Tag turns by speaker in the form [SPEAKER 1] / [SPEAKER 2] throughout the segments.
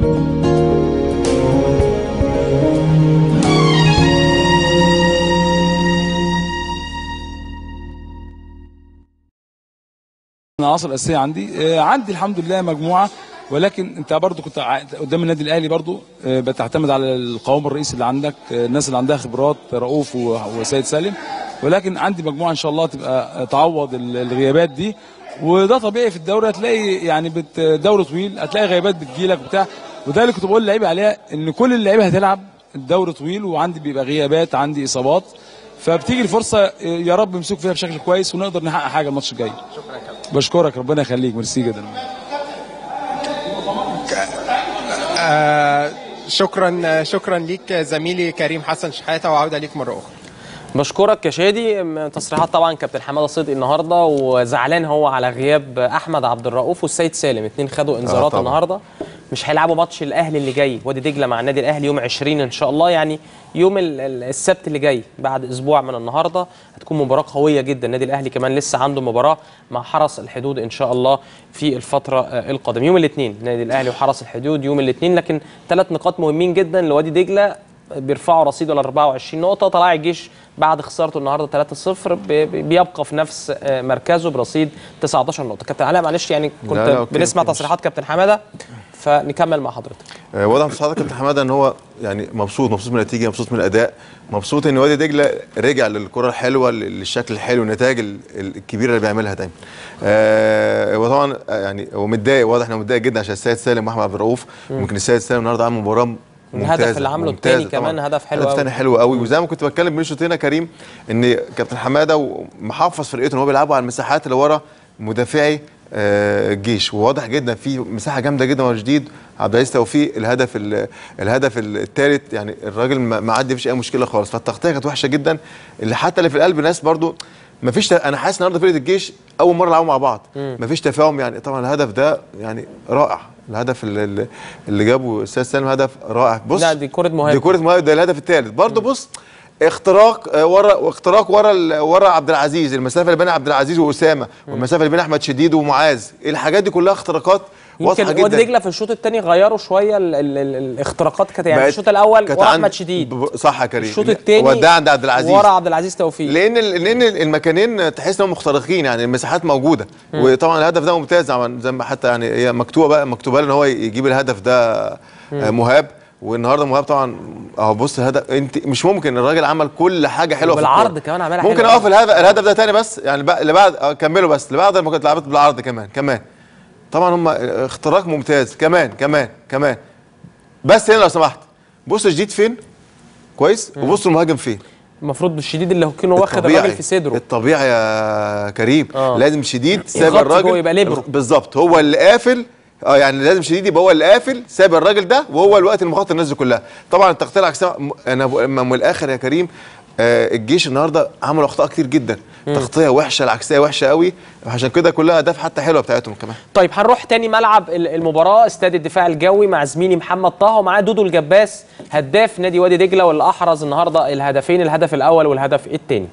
[SPEAKER 1] العناصر الاساسيه عندي الحمد لله مجموعه، ولكن انت برضو كنت قدام النادي الاهلي برضو بتعتمد على القوام الرئيسي اللي عندك، الناس اللي عندها خبرات رؤوف وسيد سالم، ولكن عندي مجموعه ان شاء الله تبقى تعوض الغيابات دي. وده طبيعي في الدوري، هتلاقي يعني دوري طويل هتلاقي غيابات بتجيلك وبتاع، وده اللي كنت بقول للعيبه عليها ان كل اللعيبه هتلعب، الدوري طويل وعندي بيبقى غيابات، عندي اصابات، فبتيجي الفرصه يا رب نمسك فيها بشكل كويس ونقدر نحقق حاجه الماتش الجاي.
[SPEAKER 2] شكرا يا كابتن.
[SPEAKER 1] بشكرك، ربنا يخليك، ميرسي جدا.
[SPEAKER 2] شكرا ليك زميلي كريم حسن شحاته، وعوده ليك مره اخرى.
[SPEAKER 3] بشكرك يا شادي. تصريحات طبعا كابتن حماده صدقي النهارده، وزعلان هو على غياب احمد عبد الرؤوف والسيد سالم، اثنين خدوا انذارات النهارده. مش هيلعبوا ماتش الاهلي اللي جاي وادي دجله مع النادي الاهلي يوم 20 ان شاء الله، يعني يوم السبت اللي جاي بعد اسبوع من النهارده. هتكون مباراه قويه جدا. النادي الاهلي كمان لسه عنده مباراه مع حرس الحدود ان شاء الله في الفتره القادمه يوم الاثنين، النادي الاهلي وحرس الحدود يوم الاثنين. لكن 3 نقاط مهمين جدا لوادي دجله، بيرفعوا رصيده ل 24 نقطه. طلائع الجيش بعد خسارته النهارده 3-0 بيبقى في نفس مركزه برصيد 19 نقطه. كابتن علاء معلش يعني كنت بنسمع تصريحات كابتن حماده، فنكمل مع حضرتك.
[SPEAKER 4] واضح من تصريحات كابتن حماده ان هو يعني مبسوط من النتيجه، مبسوط من الاداء، مبسوط ان وادي دجله رجع للكره الحلوه، للشكل الحلو، النتائج الكبيره اللي بيعملها دايما. وطبعا يعني هو متضايق، واضح انه متضايق جدا عشان السيد سالم واحمد عبد الرؤوف. ممكن السيد سالم النهارده عمل مباراه
[SPEAKER 3] الهدف اللي عمله الثاني كمان هدف حلو قوي،
[SPEAKER 4] هدف ثاني حلو قوي. وزي ما كنت بتكلم بين شوطين يا كريم ان كابتن حماده محافظ فرقته ان هو بيلعبوا على المساحات اللي ورا مدافعي الجيش، وواضح جدا في مساحه جامده جدا وجديد. عبد العزيز توفيق الهدف الثالث، يعني الراجل معدي مفيش اي مشكله خالص. فالتغطيه كانت وحشه جدا، اللي حتى اللي في القلب ناس برضو مفيش. انا حاسس النهارده فرقه الجيش اول مره يلعبوا مع بعض، مفيش تفاهم. يعني طبعا الهدف ده يعني رائع، الهدف اللي جابه الاستاذ سالم هدف رائع. بص
[SPEAKER 3] لا دي كره مهاجم،
[SPEAKER 4] دي كره مهاجم، ده الهدف الثالث برضه. بص اختراق ورا عبد العزيز، المسافه اللي بين عبد العزيز واسامه، والمسافه اللي بين احمد شديد ومعاذ، الحاجات دي كلها اختراقات واضحه جدا.
[SPEAKER 3] يمكن وادي دجله في الشوط الثاني غيروا شويه الاختراقات، كانت يعني الشوط الاول ورا احمد شديد،
[SPEAKER 4] صح يا كريم،
[SPEAKER 3] الشوط الثاني
[SPEAKER 4] وداه عند عبد العزيز
[SPEAKER 3] ورا عبد العزيز توفيق،
[SPEAKER 4] لان المكانين تحس انهم مخترقين، يعني المساحات موجوده. وطبعا الهدف ده ممتاز زي ما حتى يعني هي مكتوبه ان هو يجيب الهدف ده مهاب. والنهارده مهاب طبعا اهو. بص الهدف، انت مش ممكن، الراجل عمل كل حاجه حلوه
[SPEAKER 3] بالعرض كمان عملها حلوه.
[SPEAKER 4] ممكن اقف الهدف ده تاني، بس يعني اللي بعد كمله، بس اللي بعد ما كنت لعبت بالعرض كمان طبعا هم اختراق ممتاز كمان. بس هنا لو سمحت بص شديد فين كويس، وبص المهاجم فين.
[SPEAKER 3] المفروض الشديد اللي كان واخد الراجل في صدره
[SPEAKER 4] الطبيعي يا كريم. لازم شديد ساب الراجل
[SPEAKER 3] يبقى ليبرو
[SPEAKER 4] بالظبط، هو اللي قافل. يعني لازم شديد يبقى هو اللي قافل، ساب الراجل ده، وهو الوقت المخاطر الناس دي كلها. طبعا التغطيه العكسيه، انا من الاخر يا كريم الجيش النهارده عملوا اخطاء كتير جدا، تغطيه وحشه، العكسيه وحشه قوي، عشان كده كلها اهداف حتى حلوه بتاعتهم كمان.
[SPEAKER 3] طيب هنروح تاني ملعب المباراه، استاد الدفاع الجوي مع زميلي محمد طه، ومعاه دودو الجباس هداف نادي وادي دجله، واللي احرز النهارده الهدفين، الهدف الاول والهدف الثاني.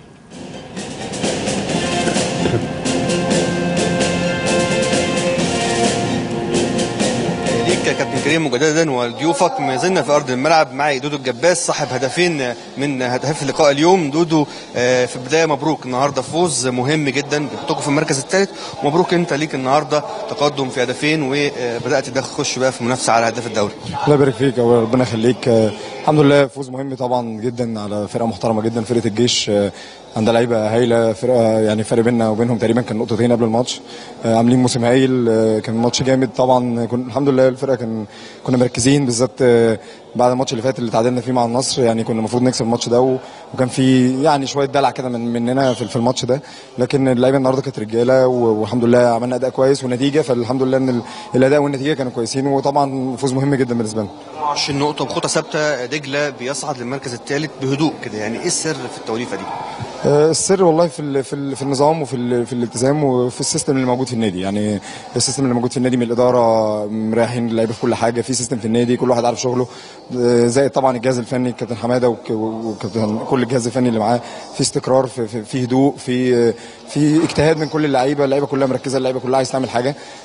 [SPEAKER 5] كابتن كريم مجددا وضيوفك، ما زلنا في ارض الملعب مع دودو الجباس صاحب هدفين من هدف اللقاء اليوم. دودو في البدايه مبروك النهارده، فوز مهم جدا بيحطكم في المركز الثالث، ومبروك انت ليك النهارده تقدم في هدفين، وبدات تخش بقى في منافسه على هداف الدوري.
[SPEAKER 6] الله يبارك فيك وربنا يخليك. الحمد لله فوز مهم طبعا جدا على فرقه محترمه جدا، فرقه الجيش عندها لعيبه هايله، فرقه يعني فرق بيننا وبينهم تقريبا كان نقطتين قبل الماتش. عاملين موسم هايل، كان ماتش جامد طبعا. الحمد لله الفرقه كنا مركزين، بالذات بعد الماتش اللي فات اللي تعادلنا فيه مع النصر، يعني كنا المفروض نكسب الماتش ده، وكان في يعني شويه دلع كده مننا في الماتش ده. لكن اللعيبه النهارده كانت رجاله، والحمد لله عملنا اداء كويس ونتيجه، فالحمد لله ان الاداء والنتيجه كانوا كويسين، وطبعا فوز مهم جدا بالنسبه لنا.
[SPEAKER 5] 20 نقطه بخطه ثابته، دجله بيصعد للمركز الثالث بهدوء كده، يعني ايه السر في التوليفه دي؟
[SPEAKER 6] السر والله في النظام وفي الالتزام وفي السيستم اللي موجود في النادي. يعني السيستم اللي موجود في النادي من الاداره، مريحين اللعيبه في كل حاجه، في سيستم في النادي، كل واحد عارف شغله، زائد طبعا الجهاز الفني كابتن حماده وكابتن كل الجهاز الفني اللي معاه، في استقرار، في هدوء، في اجتهاد من كل اللعيبه كلها مركزه، اللعيبه كلها عايز تعمل حاجه.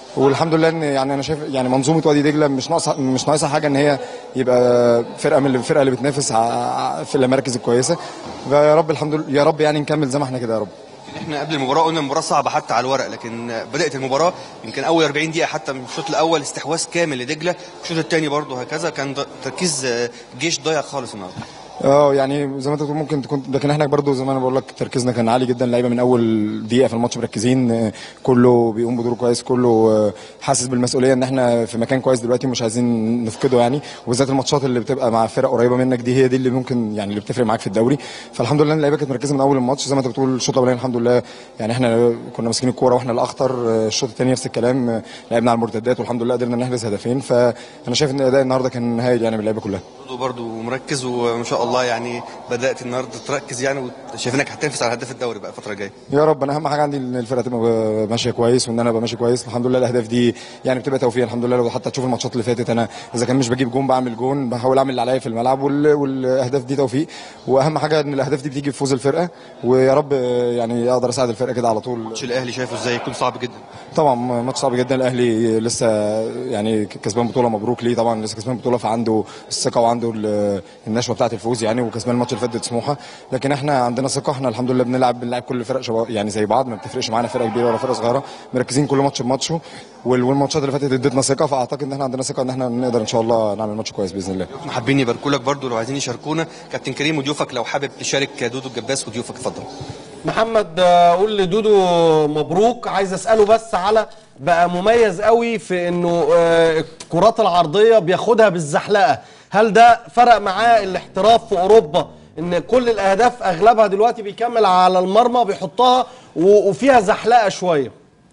[SPEAKER 6] والحمد لله ان يعني انا شايف يعني منظومه وادي دجله مش ناقصه حاجه ان هي يبقى فرقه من الفرقه اللي بتنافس في المراكز الكويسه. فيا رب الحمد لله يا رب يعني نكمل زي ما احنا كده يا رب.
[SPEAKER 5] احنا قبل المباراه قلنا المباراه صعبه حتى على الورق، لكن بدات المباراه يمكن اول 40 دقيقه حتى من الشوط الاول استحواذ كامل لدجله، الشوط الثاني برضه هكذا، كان تركيز الجيش ضايع خالص النهارده.
[SPEAKER 6] يعني زي ما انت بتقول ممكن تكون، لكن احنا برضو زي ما انا بقول لك تركيزنا كان عالي جدا، اللعيبه من اول دقيقه في الماتش مركزين، كله بيقوم بدوره كويس، كله حاسس بالمسؤوليه ان احنا في مكان كويس دلوقتي ومش عايزين نفقده يعني. وبالذات الماتشات اللي بتبقى مع فرق قريبه منك دي هي دي اللي ممكن يعني اللي بتفرق معاك في الدوري. فالحمد لله اللعيبه كانت مركزه من اول الماتش زي ما انت بتقول. الشوط الاولاني الحمد لله يعني احنا كنا ماسكين الكوره واحنا الاخطر، الشوط الثاني نفس الكلام، لعبنا على المرتدات والحمد لله قدرنا نحرز هدفين. فانا شايف ان اداء النهارده كان هايل يعني من اللعيبه كلها.
[SPEAKER 5] برضه مركز وما شاء الله يعني بدات النهارده تركز يعني، وشايفينك هتنافس على هداف الدوري بقى الفتره الجايه.
[SPEAKER 6] يا رب. انا اهم حاجه عندي ان الفرقه تبقى ماشيه كويس وان انا ابقى ماشي كويس. الحمد لله الاهداف دي يعني بتبقى توفيق الحمد لله. لو حتى تشوف الماتشات اللي فاتت انا اذا كان مش بجيب جون بعمل جون، بحاول اعمل اللي عليا في الملعب، والاهداف دي توفيق. واهم حاجه ان الاهداف دي بتيجي بفوز الفرقه، ويا رب يعني اقدر اساعد الفرقه كده على طول.
[SPEAKER 5] ماتش الاهلي شايفه ازاي؟ يكون صعب جدا
[SPEAKER 6] طبعا، ماتش صعب جدا. الاهلي لسه يعني كسبان بطوله، مبروك ليه طبعا، لسه كسبان بطوله فعنده الثقه وعنده النشوه بتاعه الفوز يعني، وكسبان الماتش اللي فات سموحه. لكن احنا عندنا ثقه، احنا الحمد لله بنلعب كل الفرق يعني زي بعض، ما بتفرقش معانا فرقه كبيره ولا فرقه صغيره، مركزين كل ماتش بماتشه. والماتشات اللي فاتت ادتنا ثقه، فاعتقد ان احنا عندنا ثقه ان احنا نقدر ان شاء الله نعمل ماتش كويس باذن الله.
[SPEAKER 5] حابين يباركوا لك برضه لو عايزين يشاركونا كابتن كريم وضيوفك، لو حابب تشارك دودو الجباس وضيوفك اتفضل.
[SPEAKER 7] محمد قول لدودو مبروك. عايز اساله بس على بقى مميز قوي في انه الكرات العرضيه بياخدها بالزحلقه، هل ده فرق معاه الاحتراف في اوروبا ان كل الاهداف اغلبها دلوقتي بيكمل على المرمى بيحطها وفيها زحلقه شويه؟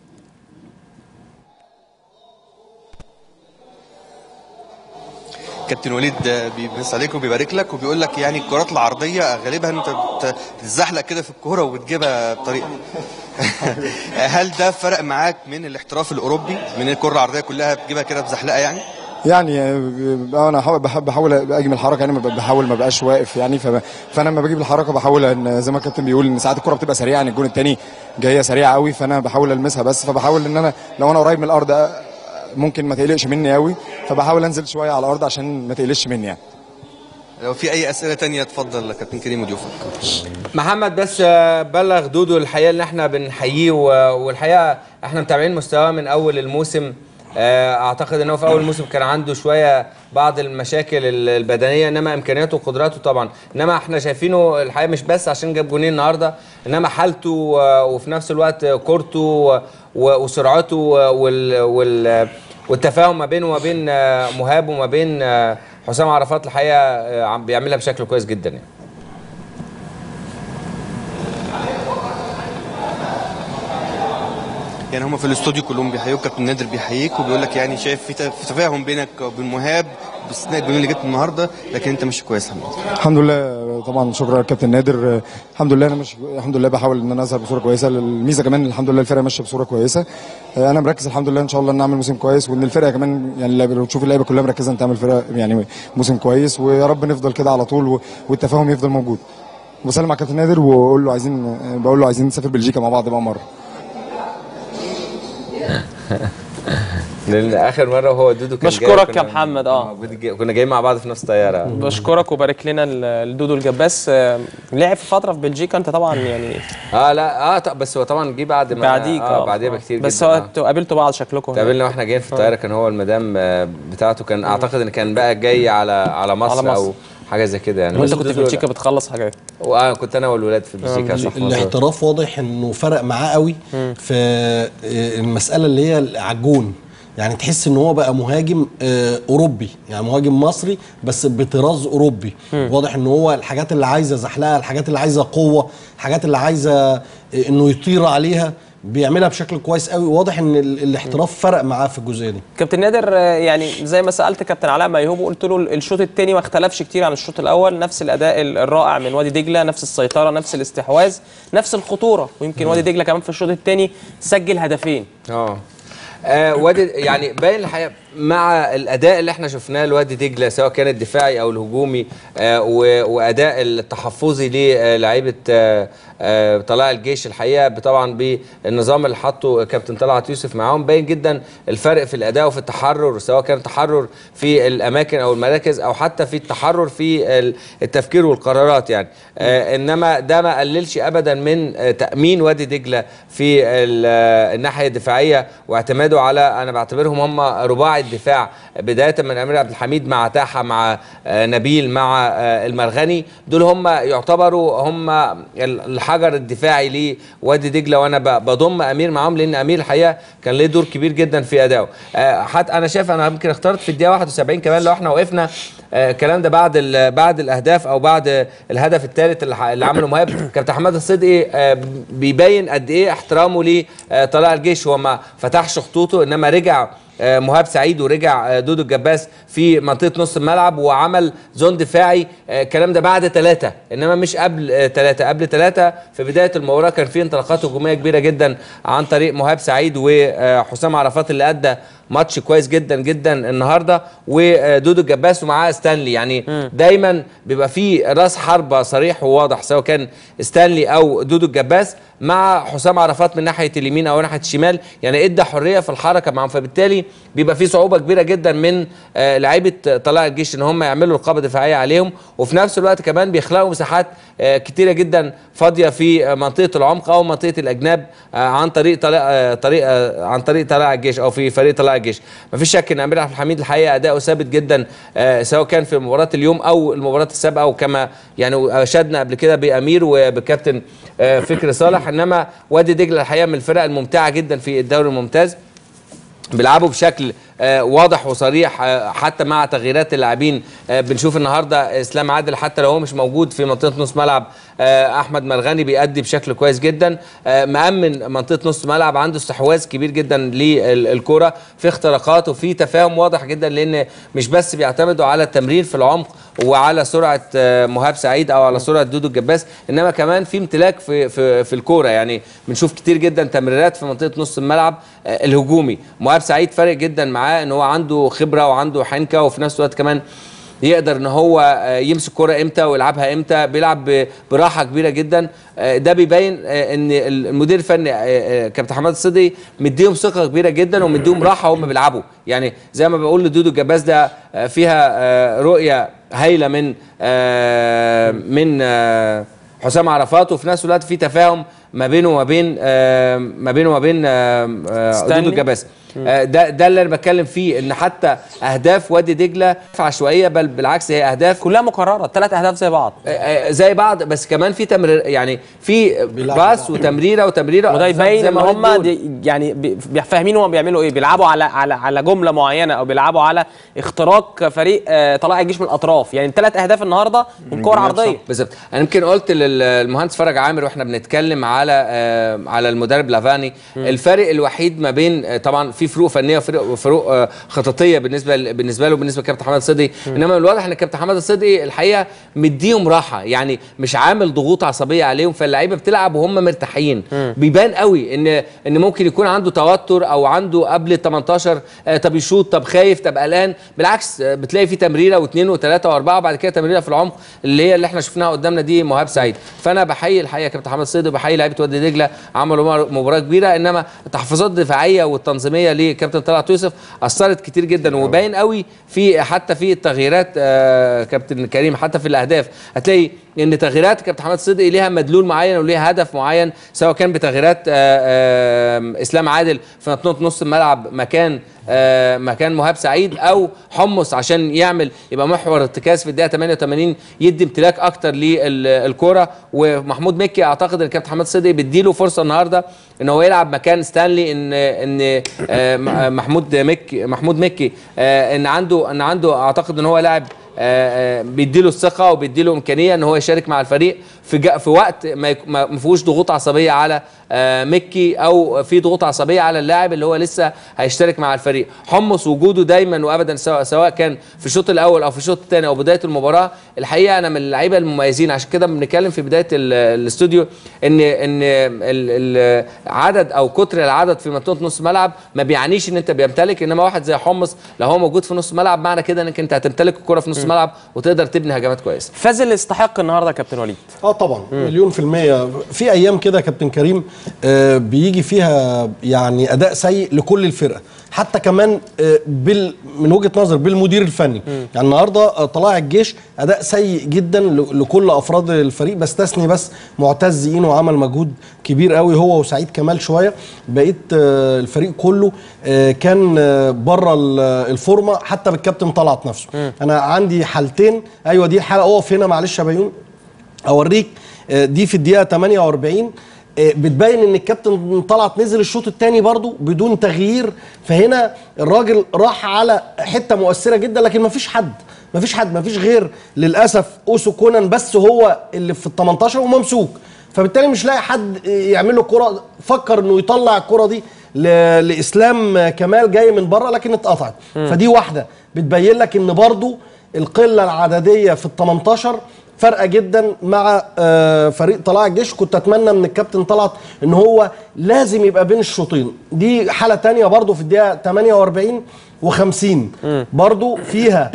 [SPEAKER 5] كابتن وليد بيبص عليك وبيبارك لك وبيقول لك يعني الكرات العرضيه غالبا انت بتزحلق كده في الكوره وبتجيبها بطريقه هل ده فرق معاك من الاحتراف الاوروبي، من الكره العرضيه كلها بتجيبها كده بزحلقه يعني؟
[SPEAKER 6] يعني انا بحاول اجي من الحركه يعني، بحاول ما بقاش واقف يعني. فانا لما بجيب الحركه بحاول ان زي ما الكابتن بيقول ان ساعات الكره بتبقى سريعه، يعني الجون الثاني جايه سريعه قوي، فانا بحاول المسها بس. فبحاول ان انا لو انا قريب من الارض ممكن ما تقلقش مني قوي، فبحاول انزل شويه على الارض عشان ما تقلقش مني يعني.
[SPEAKER 5] لو في اي اسئله تانية اتفضل كابتن كريم وضيوفك.
[SPEAKER 8] محمد بس بلغ دودو الحقيقه اللي احنا بنحييه، والحقيقه احنا متابعين مستواه من اول الموسم. اعتقد انه في اول الموسم كان عنده شويه بعض المشاكل البدنيه، انما امكانياته وقدراته طبعا، انما احنا شايفينه الحقيقه مش بس عشان جاب جونين النهارده، انما حالته وفي نفس الوقت كورته وسرعته والتفاهم ما بينه وما بين مهاب وما بين حسام عرفات الحقيقه بيعملها بشكل كويس جدا يعني.
[SPEAKER 5] يعني هم في الاستوديو كلهم بيحيوك، كابتن نادر بيحييك وبيقول لك يعني شايف في تفاهم بينك وبين مهاب باستثناء الجولين اللي جبته النهارده، لكن انت ماشي كويس
[SPEAKER 6] الحمد لله. طبعا شكرا للكابتن نادر. الحمد لله انا مش الحمد لله بحاول ان انا اظهر بصوره كويسه. الميزه كمان الحمد لله الفرقه ماشيه بصوره كويسه. انا مركز الحمد لله ان شاء الله ان نعمل موسم كويس، وان الفرقه كمان يعني لو تشوف اللعيبه كلها مركزه ان تعمل فرقه يعني موسم كويس، ويا رب نفضل كده على طول والتفاهم يفضل موجود. وبسلم على الكابتن نادر وبقول له عايزين نسافر بلجيكا مع بعض بقى مره.
[SPEAKER 8] لان اخر مره هو دودو كان
[SPEAKER 3] بشكرك يا محمد.
[SPEAKER 8] كنا جايين مع بعض في نفس الطياره.
[SPEAKER 3] بشكرك وبارك لنا لدودو الجباس. لعب في فتره في بلجيكا انت طبعا يعني
[SPEAKER 8] بس هو طبعا جه بعد ما
[SPEAKER 3] بعديك
[SPEAKER 8] بعديها بكتير
[SPEAKER 3] بس
[SPEAKER 8] جدا.
[SPEAKER 3] بس هو قابلتوا بعض شكلكم
[SPEAKER 8] قابلنا واحنا جايين في الطياره، كان هو المدام بتاعته كان اعتقد ان كان بقى جاي على مصر او حاجه زي كده يعني.
[SPEAKER 3] وانت كنت في بلجيكا بتخلص حاجات؟
[SPEAKER 8] كنت انا والولاد في بلجيكا.
[SPEAKER 7] الاحتراف واضح انه فرق معاه قوي في المساله اللي هي على الجون، يعني تحس ان هو بقى مهاجم اوروبي، يعني مهاجم مصري بس بطراز اوروبي. واضح ان هو الحاجات اللي عايزه زحلقه، الحاجات اللي عايزه قوه، الحاجات اللي عايزه انه يطير عليها بيعملها بشكل كويس قوي. واضح ان الاحتراف فرق معاه في الجزئيه دي.
[SPEAKER 3] كابتن نادر يعني زي ما سالت كابتن علاء ميهوب وقلت له الشوط الثاني ما اختلفش كتير عن الشوط الاول، نفس الاداء الرائع من وادي دجله، نفس السيطره، نفس الاستحواذ، نفس الخطوره، ويمكن وادي دجله كمان في الشوط الثاني سجل هدفين.
[SPEAKER 8] وادي يعني باين الحقيقه مع الاداء اللي احنا شفناه لوادي دجله سواء كان الدفاعي او الهجومي واداء التحفظي للاعيبه طلائع الجيش الحقيقه طبعا بالنظام اللي حطه كابتن طلعت يوسف معاهم باين جدا الفرق في الاداء وفي التحرر، سواء كان التحرر في الاماكن او المراكز او حتى في التحرر في التفكير والقرارات يعني. انما ده ما قللش ابدا من تامين وادي دجله في الناحيه الدفاعيه واعتماده على، انا بعتبرهم هم رباعي الدفاع بدايه من امير عبد الحميد مع تاحه مع نبيل مع المرغني، دول هم يعتبروا هم الحجر الدفاعي لوادي دجله، وانا بضم امير معاهم لان امير الحقيقه كان له دور كبير جدا في ادائه. حتى انا شايف انا يمكن اخترت في الدقيقه 71 كمان لو احنا وقفنا الكلام ده بعد الاهداف او بعد الهدف الثالث اللي عمله مهاب، كابتن حماد الصدقي بيبين قد ايه احترامه لطلائع الجيش. هو ما فتحش خطوطه انما رجع مهاب سعيد ورجع دودو الجباس في منطقه نص الملعب وعمل زون دفاعي. الكلام ده بعد 3 انما مش قبل 3. قبل 3 في بدايه المباراه كان في انطلاقات هجوميه كبيره جدا عن طريق مهاب سعيد وحسام عرفات اللي ادى ماتش كويس جدا جدا النهارده، ودودو الجباس ومعاه ستانلي. يعني دايما بيبقى في راس حربه صريح وواضح سواء كان ستانلي او دودو الجباس مع حسام عرفات من ناحيه اليمين او ناحيه الشمال، يعني ادى حريه في الحركه معاهم، فبالتالي بيبقى في صعوبه كبيره جدا من لعيبه طلائع الجيش ان هم يعملوا رقابه دفاعيه عليهم، وفي نفس الوقت كمان بيخلقوا مساحات كتيره جدا فاضيه في منطقه العمق او منطقه الاجناب عن طريق طلائع الجيش او في فريق طلائع الجيش. مفيش شك ان امير عبد الحميد الحقيقه اداؤه ثابت جدا سواء كان في مباراه اليوم او المباراه السابقه، وكما يعني اشدنا قبل كده بامير وبكابتن فكري صالح. انما وادي دجله الحقيقه من الفرق الممتعه جدا في الدوري الممتاز، بيلعبوا بشكل واضح وصريح حتى مع تغييرات اللاعبين. بنشوف النهارده اسلام عادل حتى لو هو مش موجود في منطقه نص ملعب، احمد مرغني بيأدي بشكل كويس جدا، مأمن منطقه نص ملعب، عنده استحواذ كبير جدا للكره في اختراقات وفي تفاهم واضح جدا، لان مش بس بيعتمدوا على التمرير في العمق وعلى سرعه مهاب سعيد او على سرعه دودو الجباس، انما كمان في امتلاك في الكوره. يعني بنشوف كتير جدا تمريرات في منطقه نص الملعب الهجومي. مهاب سعيد فارق جدا معاه ان هو عنده خبره وعنده حنكه، وفي نفس الوقت كمان يقدر ان هو يمسك كرة امتى ويلعبها امتى، بيلعب براحه كبيره جدا. ده بيبين ان المدير الفني كابتن حماد الصدقي مديهم ثقه كبيره جدا ومديهم راحه وهم بيلعبوا. يعني زي ما بقول لدودو الجباس ده فيها رؤيه هايله من حسام عرفات، وفي نفس الوقت في تفاهم ما بينه وما بين دودو الجباس. ده اللي انا بتكلم فيه، ان حتى اهداف وادي دجله عشوائيه، بل بالعكس هي اهداف
[SPEAKER 3] كلها مكرره، 3 اهداف زي بعض بس كمان في تمرير، يعني في باس وتمريره وده يبين ان هم يعني فاهمين هم بيعملوا ايه، بيلعبوا على جمله معينه او بيلعبوا على اختراق فريق طلائع الجيش من الاطراف. يعني 3 اهداف النهارده من كور عرضيه
[SPEAKER 8] بالظبط. انا يمكن قلت للمهندس فرج عامر واحنا بنتكلم على المدرب لافاني، الفارق الوحيد ما بين طبعا في فروق فنيه وفروق خططيه بالنسبه له وبالنسبه لكابتن حماد الصدقي، انما من الواضح ان كابتن حماد الصدقي الحقيقه مديهم راحه، يعني مش عامل ضغوط عصبيه عليهم، فاللعيبه بتلعب وهم مرتاحين. بيبان قوي ان ممكن يكون عنده توتر او عنده قبل 18 طب يشوط، طب خايف، طب قلقان. بالعكس بتلاقي في تمريره واثنين وثلاثه واربعه وبعد كده تمريره في العمق اللي احنا شفناها قدامنا دي مهاب سعيد. فانا بحيي الحقيقه كابتن حماد الصدقي وبحيي لعيبه وادي دجله، عملوا مباراه كبيره، انما التحفظات الدفاعيه والتنظيميه لكابتن طلعت يوسف اثرت كتير جدا، وباين قوي حتى في التغييرات كابتن كريم، حتى في الاهداف هتلاقي ان تغييرات كابتن حماد الصدقي ليها مدلول معين وليها هدف معين، سواء كان بتغييرات اسلام عادل في منطقه نص الملعب مكان مهاب سعيد، او حمص عشان يبقى محور ارتكاز في الدقيقه 88 يدي امتلاك اكتر للكره، ومحمود مكي اعتقد ان كابتن حماد الصدقي بيديله فرصه النهارده ان هو يلعب مكان ستانلي، ان محمود مكي ان عنده اعتقد ان هو لاعب بيديله الثقه وبيديله امكانيه ان هو يشارك مع الفريق في وقت ما فيهوش ضغوط عصبيه على مكي او في ضغوط عصبيه على اللاعب اللي هو لسه هيشترك مع الفريق. حمص وجوده دايما وابدا سواء كان في الشوط الاول او في الشوط الثاني او بدايه المباراه، الحقيقه انا من اللعيبه المميزين. عشان كده بنتكلم في بدايه الاستوديو ان عدد او كتر العدد في منطقه نص ملعب ما بيعنيش ان انت بيمتلك، انما واحد زي حمص لو هو موجود في نص ملعب معنى كده انك انت هتمتلك الكره في نص ملعب وتقدر تبني هجمات كويسه.
[SPEAKER 3] فازل يستحق النهارده يا كابتن وليد؟
[SPEAKER 7] طبعا مليون في المية. في ايام كده يا كابتن كريم بيجي فيها يعني اداء سيء لكل الفرقه، حتى كمان من وجهه نظر بالمدير الفني. يعني النهارده طلائع الجيش اداء سيء جدا لكل افراد الفريق، بستثني بس معتز اينو عمل مجهود كبير قوي هو وسعيد كمال شويه. بقيت الفريق كله كان بره الفورمه، حتى بالكابتن طلعت نفسه. انا عندي حالتين. ايوه دي الحاله، اقف هنا معلش يا بيومي اوريك. دي في الدقيقه 48 بتبين ان الكابتن طلعت نزل الشوط الثاني برضو بدون تغيير. فهنا الراجل راح على حته مؤثره جدا، لكن مفيش حد مفيش غير للاسف اوسو كونان بس هو اللي في ال 18 وممسوك، فبالتالي مش لاقي حد يعمل له كره. فكر انه يطلع الكره دي لاسلام كمال جاي من بره لكن اتقطعت. فدي واحده بتبين لك ان برضو القله العدديه في ال 18 فرقه جدا مع فريق طلائع الجيش. كنت اتمنى من الكابتن طلعت ان هو لازم يبقى بين الشوطين. دي حاله تانية برضو في الدقيقه 48 و50 برضو فيها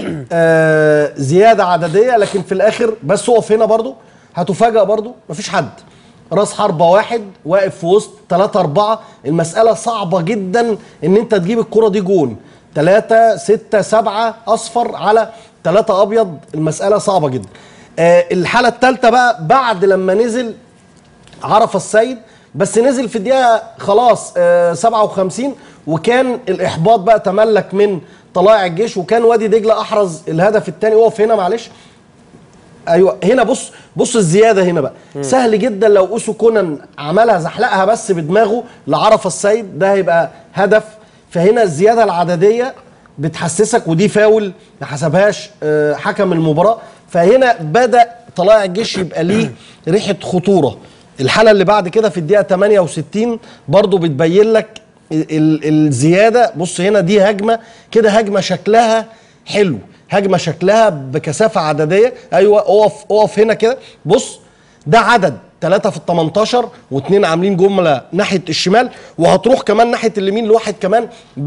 [SPEAKER 7] زياده عدديه، لكن في الاخر بس اقف هنا برضو هتفاجئ برضو مفيش حد. راس حربه واحد واقف في وسط 3-4. المساله صعبه جدا ان انت تجيب الكره دي جون. 3 6 7 اصفر على 3 ابيض، المساله صعبه جدا. الحاله الثالثه بقى بعد لما نزل عرفه السيد، بس نزل في الدقيقه خلاص 57 وكان الاحباط بقى تملك من طلائع الجيش، وكان وادي دجله احرز الهدف الثاني. اقف هنا معلش. ايوه هنا بص الزياده هنا بقى سهل جدا لو اوسو كونان عملها زحلقها بس بدماغه لعرفه السيد ده هيبقى هدف. فهنا الزياده العدديه بتحسسك، ودي فاول ما حسبهاش حكم المباراه. فهنا بدا طلائع الجيش يبقى ليه ريحه خطوره. الحاله اللي بعد كده في الدقيقه 68 برضو بتبين لك الزياده. بص هنا دي هجمه كده، هجمه شكلها حلو، هجمه شكلها بكثافه عدديه. ايوه اقف هنا كده. بص ده عدد 3 في ال 18 و2 عاملين جمله ناحيه الشمال، وهتروح كمان ناحيه اليمين لواحد كمان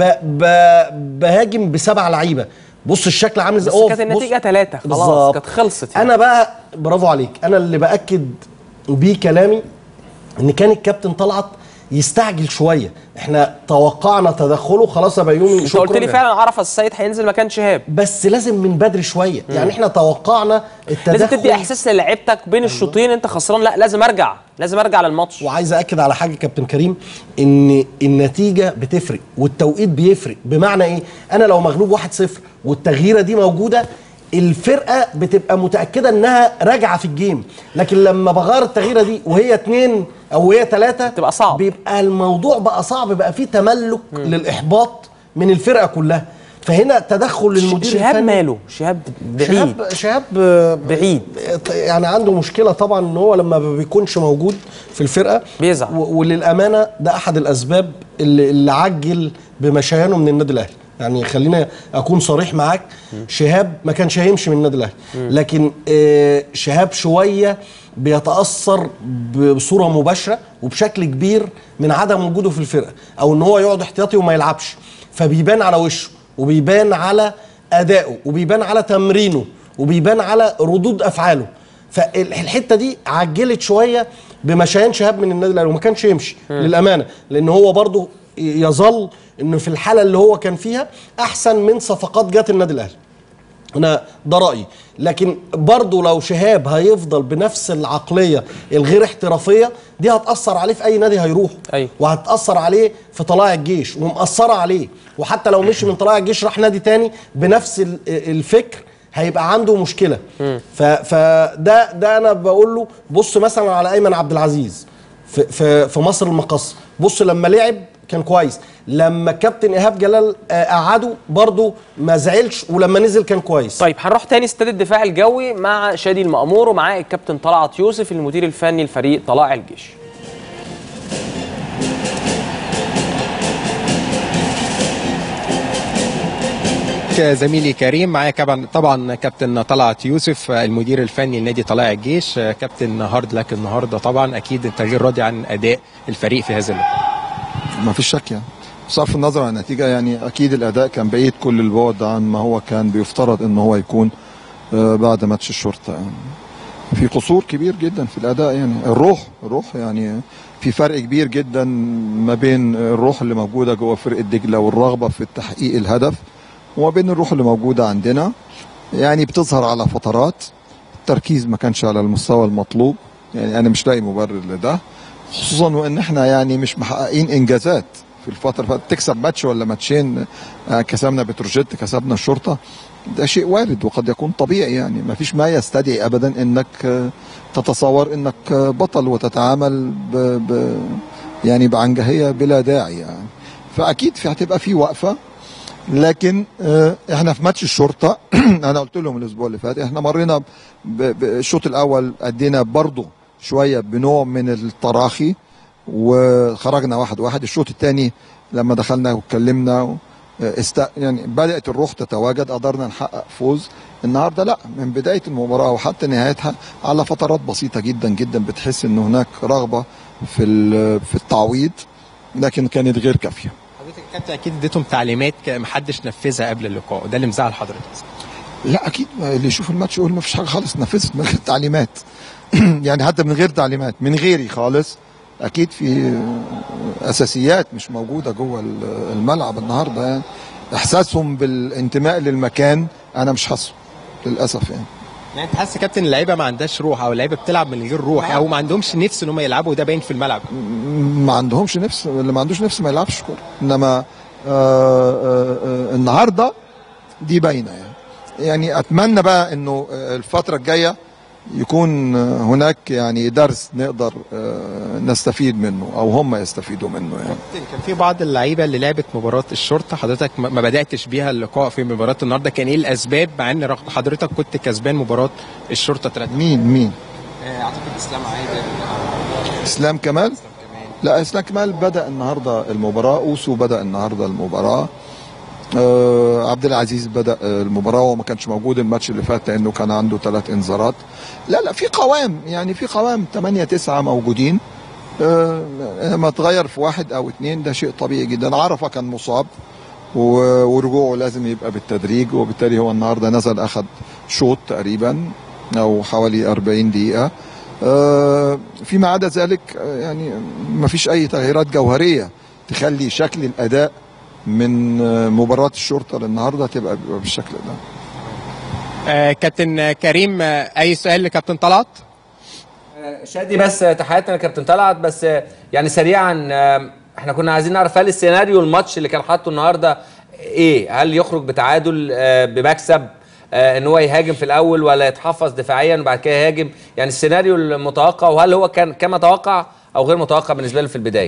[SPEAKER 7] بهاجم ب7 لعيبه. بص الشكل عامل ازاي.
[SPEAKER 3] بس كانت النتيجه 3 خلاص كانت خلصت يعني.
[SPEAKER 7] انا بقى برافو عليك، انا اللي باكد بيه كلامي ان كان الكابتن طلعت يستعجل شويه. احنا توقعنا تدخله خلاص يا بيومي.
[SPEAKER 3] انت قلت لي فعلا عرفه السيد هينزل مكان شهاب،
[SPEAKER 7] بس لازم من بدري شويه. يعني احنا توقعنا التدخل.
[SPEAKER 3] لازم تدي احساس للاعيبتك بين الشوطين انت خسران، لا لازم ارجع للماتش.
[SPEAKER 7] وعايز اكد على حاجه كابتن كريم، ان النتيجه بتفرق والتوقيت بيفرق. بمعنى ايه؟ انا لو مغلوب 1-0 والتغييره دي موجوده، الفرقه بتبقى متاكده انها راجعه في الجيم. لكن لما بغير التغييره دي وهي 2 او هي 3
[SPEAKER 3] تبقى صعب،
[SPEAKER 7] بيبقى الموضوع بقى صعب، بقى فيه تملك للاحباط من الفرقه كلها. فهنا تدخل المدير
[SPEAKER 3] شهاب
[SPEAKER 7] الفني.
[SPEAKER 3] ماله؟ شهاب بعيد،
[SPEAKER 7] شهاب
[SPEAKER 3] بعيد
[SPEAKER 7] يعني عنده مشكله طبعا ان هو لما ما بيكونش موجود في الفرقه
[SPEAKER 3] بيزعل.
[SPEAKER 7] وللامانه ده احد الاسباب اللي عجل بمشيانه من النادي الاهلي. يعني خلينا اكون صريح معاك، شهاب ما كانش هيمشي من النادي الاهلي، لكن شهاب شويه بيتاثر بصوره مباشره وبشكل كبير من عدم وجوده في الفرقه، او ان هو يقعد احتياطي وما يلعبش. فبيبان على وشه وبيبان على ادائه وبيبان على تمرينه وبيبان على ردود افعاله. فالحته دي عجلت شويه بمشيان شهاب من النادي الاهلي، وما كانش يمشي للامانه، لان هو برضه يظل انه في الحاله اللي هو كان فيها احسن من صفقات جات النادي الاهلي. انا ده رايي. لكن برضه لو شهاب هيفضل بنفس العقليه الغير احترافيه دي هتاثر عليه في اي نادي هيروحه.
[SPEAKER 3] أيوة.
[SPEAKER 7] وهتاثر عليه في طلائع الجيش ومأثره عليه. وحتى لو مشي من طلائع الجيش راح نادي تاني بنفس الفكر هيبقى عنده مشكله. فده انا بقول له بص مثلا على ايمن عبد العزيز في مصر المقص. بص لما لعب كان كويس، لما كابتن ايهاب جلال قعده برضه ما زعلش، ولما نزل كان كويس.
[SPEAKER 3] طيب هنروح تاني استاد الدفاع الجوي مع شادي المأمور ومعاه الكابتن طلعت يوسف المدير الفني لفريق طلائع الجيش.
[SPEAKER 2] ليك زميلي كريم. معايا طبعا كابتن طلعت يوسف المدير الفني لنادي طلائع الجيش. كابتن هارد لك النهارده، طبعا اكيد انت غير راضي عن اداء الفريق في هذا اللقاء.
[SPEAKER 6] ما فيش شك يعني، بصرف النظر عن النتيجه يعني اكيد الاداء كان بعيد كل البعد عن ما هو كان بيفترض ان هو يكون بعد ماتش الشرطه. يعني في قصور كبير جدا في الاداء، يعني الروح يعني في فرق كبير جدا ما بين الروح اللي موجوده جوه فرقه دجله والرغبه في تحقيق الهدف، وما بين الروح اللي موجوده عندنا. يعني بتظهر على فترات، التركيز ما كانش على المستوى المطلوب. يعني انا مش لاقي مبرر لده، خصوصا وان احنا يعني مش محققين انجازات في الفتره اللي تكسب ماتش ولا ماتشين. كسبنا بتروجيت، كسبنا الشرطه، ده شيء وارد وقد يكون طبيعي. يعني ما فيش ما يستدعي ابدا انك تتصور انك بطل وتتعامل يعني بعنجهيه بلا داعي يعني. فاكيد هتبقى في وقفه، لكن احنا في ماتش الشرطه انا قلت لهم الاسبوع اللي فات احنا مرينا بالشوط الاول، ادينا برضه شويه بنوع من التراخي وخرجنا 1-1. الشوط الثاني لما دخلنا واتكلمنا يعني بدات الروح تتواجد، قدرنا نحقق فوز. النهارده لا، من بدايه المباراه وحتى نهايتها على فترات بسيطه جدا جدا بتحس ان هناك رغبه في التعويض، لكن كانت غير كافيه.
[SPEAKER 2] حضرتك كابتن اكيد اديتهم تعليمات محدش نفذها قبل اللقاء، ده اللي مزعل حضرتك؟
[SPEAKER 6] لا اكيد، اللي يشوف الماتش يقول ما فيش حاجه خالص نفذت من غير تعليمات يعني حتى من غير تعليمات من غيري خالص. اكيد في اساسيات مش موجوده جوه الملعب النهارده. يعني احساسهم بالانتماء للمكان انا مش حاسه للاسف. يعني
[SPEAKER 2] انت حاسس كابتن اللعيبه ما عندهاش روح، او اللعيبه بتلعب من غير روح، او ما عندهمش نفس ان هم يلعبوا، وده باين في الملعب؟
[SPEAKER 6] ما عندهمش نفس، اللي ما عندوش نفس ما يلعبش كوره. انما النهارده دي باينه. يعني اتمنى بقى انه الفتره الجايه يكون هناك يعني درس نقدر نستفيد منه او هم يستفيدوا منه. يعني
[SPEAKER 2] كان في بعض اللعيبه اللي لعبت مباراه الشرطه، حضرتك ما بداتش بيها اللقاء في مباراه النهارده، كان ايه الاسباب مع ان حضرتك كنت كسبان مباراه الشرطه 3؟
[SPEAKER 6] مين؟
[SPEAKER 2] اعتقد اسلام عادل.
[SPEAKER 6] اسلام كمال؟ لا، اسلام كمال بدا النهارده المباراه، اوسو بدا النهارده المباراه، عبد العزيز بدا المباراه وما كانش موجود الماتش اللي فات لانه كان عنده 3 انذارات. لا في قوام، يعني في قوام 8-9 موجودين. ما تغير في 1 أو 2 ده شيء طبيعي جدا. عرفه كان مصاب ورجوعه لازم يبقى بالتدريج، وبالتالي هو النهارده نزل اخذ شوط تقريبا او حوالي 40 دقيقه. فيما عدا ذلك يعني ما فيش اي تغييرات جوهريه تخلي شكل الاداء من مباراة الشرطة للنهاردة تبقى بالشكل ده.
[SPEAKER 2] كابتن كريم، أي سؤال لكابتن طلعت؟
[SPEAKER 8] شادي بس تحياتنا لكابتن طلعت، بس يعني سريعا احنا كنا عايزين نعرف هل السيناريو الماتش اللي كان حاطه النهارده ايه؟ هل يخرج بتعادل بمكسب، ان هو يهاجم في الاول، ولا يتحفظ دفاعيا وبعد كده يهاجم؟ يعني السيناريو المتوقع، وهل هو كان كما توقع او غير متوقع بالنسبه له في البدايه؟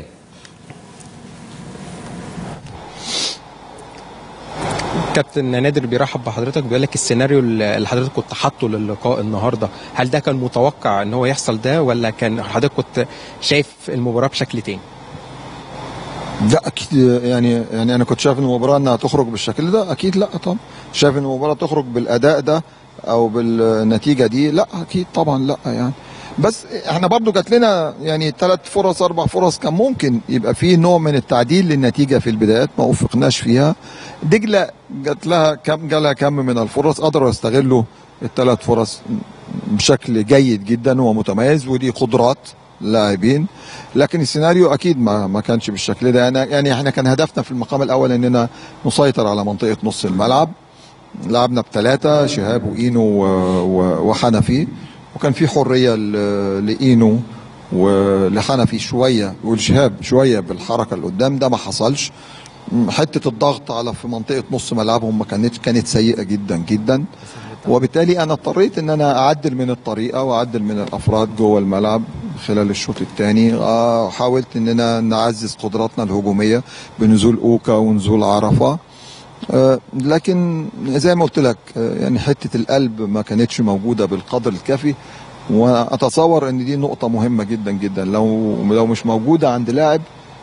[SPEAKER 2] كابتن نادر بيرحب بحضرتك، بيقول لك السيناريو اللي حضرتك كنت حاطه للقاء النهارده، هل ده كان متوقع ان هو يحصل ده، ولا كان حضرتك كنت شايف المباراه بشكل تاني؟
[SPEAKER 6] لا اكيد، يعني انا كنت شايف المباراه انها تخرج بالشكل ده. اكيد لا طبعا. شايف ان المباراه تخرج بالاداء ده او بالنتيجه دي؟ لا اكيد طبعا لا. يعني بس احنا برضو جات لنا يعني 3 فرص 4 فرص كان ممكن يبقى فيه نوع من التعديل للنتيجه في البدايات، ما وفقناش فيها. جالها كم من الفرص قدروا يستغلوا ال3 فرص بشكل جيد جدا ومتميز، ودي قدرات لاعبين. لكن السيناريو اكيد ما كانش بالشكل ده. يعني احنا كان هدفنا في المقام الاول اننا نسيطر على منطقه نص الملعب. لعبنا ب3 شهاب واينو وحنفي، وكان في حريه لاينو ولحنفي شويه ولشهاب شويه بالحركه اللي قدام. ده ما حصلش. حته الضغط على في منطقه نص ملعبهم كانت سيئه جدا جدا، وبالتالي انا اضطريت ان انا اعدل من الطريقه واعدل من الافراد جوه الملعب خلال الشوط الثاني. حاولت اننا نعزز قدراتنا الهجوميه بنزول اوكا ونزول عرفه. لكن زي ما قلت لك يعني حته القلب ما كانتش موجوده بالقدر الكافي، واتصور ان دي نقطه مهمه جدا جدا. لو مش موجوده عند لاعب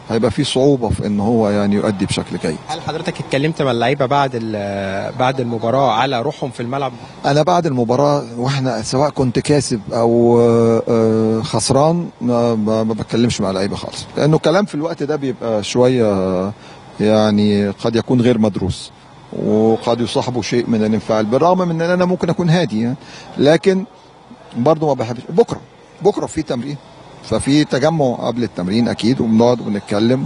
[SPEAKER 9] هيبقى في صعوبه في ان هو يعني يؤدي بشكل جيد.
[SPEAKER 2] هل حضرتك اتكلمت مع اللعيبه بعد المباراه على روحهم في الملعب؟
[SPEAKER 9] انا بعد المباراه واحنا سواء كنت كاسب او خسران ما بتكلمش مع اللعيبه خالص، لانه الكلام في الوقت ده بيبقى شويه يعني قد يكون غير مدروس وقد يصاحبه شيء من الانفعال، بالرغم من ان انا ممكن اكون هادي يعني، لكن برضه ما بحبش. بكره في تمرين، ففي تجمع قبل التمرين اكيد، وبنقعد ونتكلم،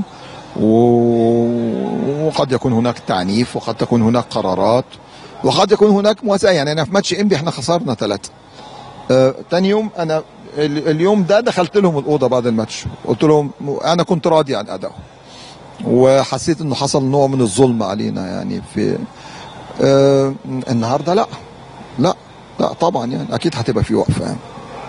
[SPEAKER 9] وقد يكون هناك تعنيف، وقد تكون هناك قرارات، وقد يكون هناك مواساة. يعني انا في ماتش انبي احنا خسرنا 3. تاني يوم انا اليوم ده دخلت لهم الاوضه بعد الماتش، قلت لهم انا كنت راضي عن ادائهم، وحسيت انه حصل نوع من الظلم علينا يعني في النهارده. لا طبعا يعني اكيد هتبقى في وقفه يعني.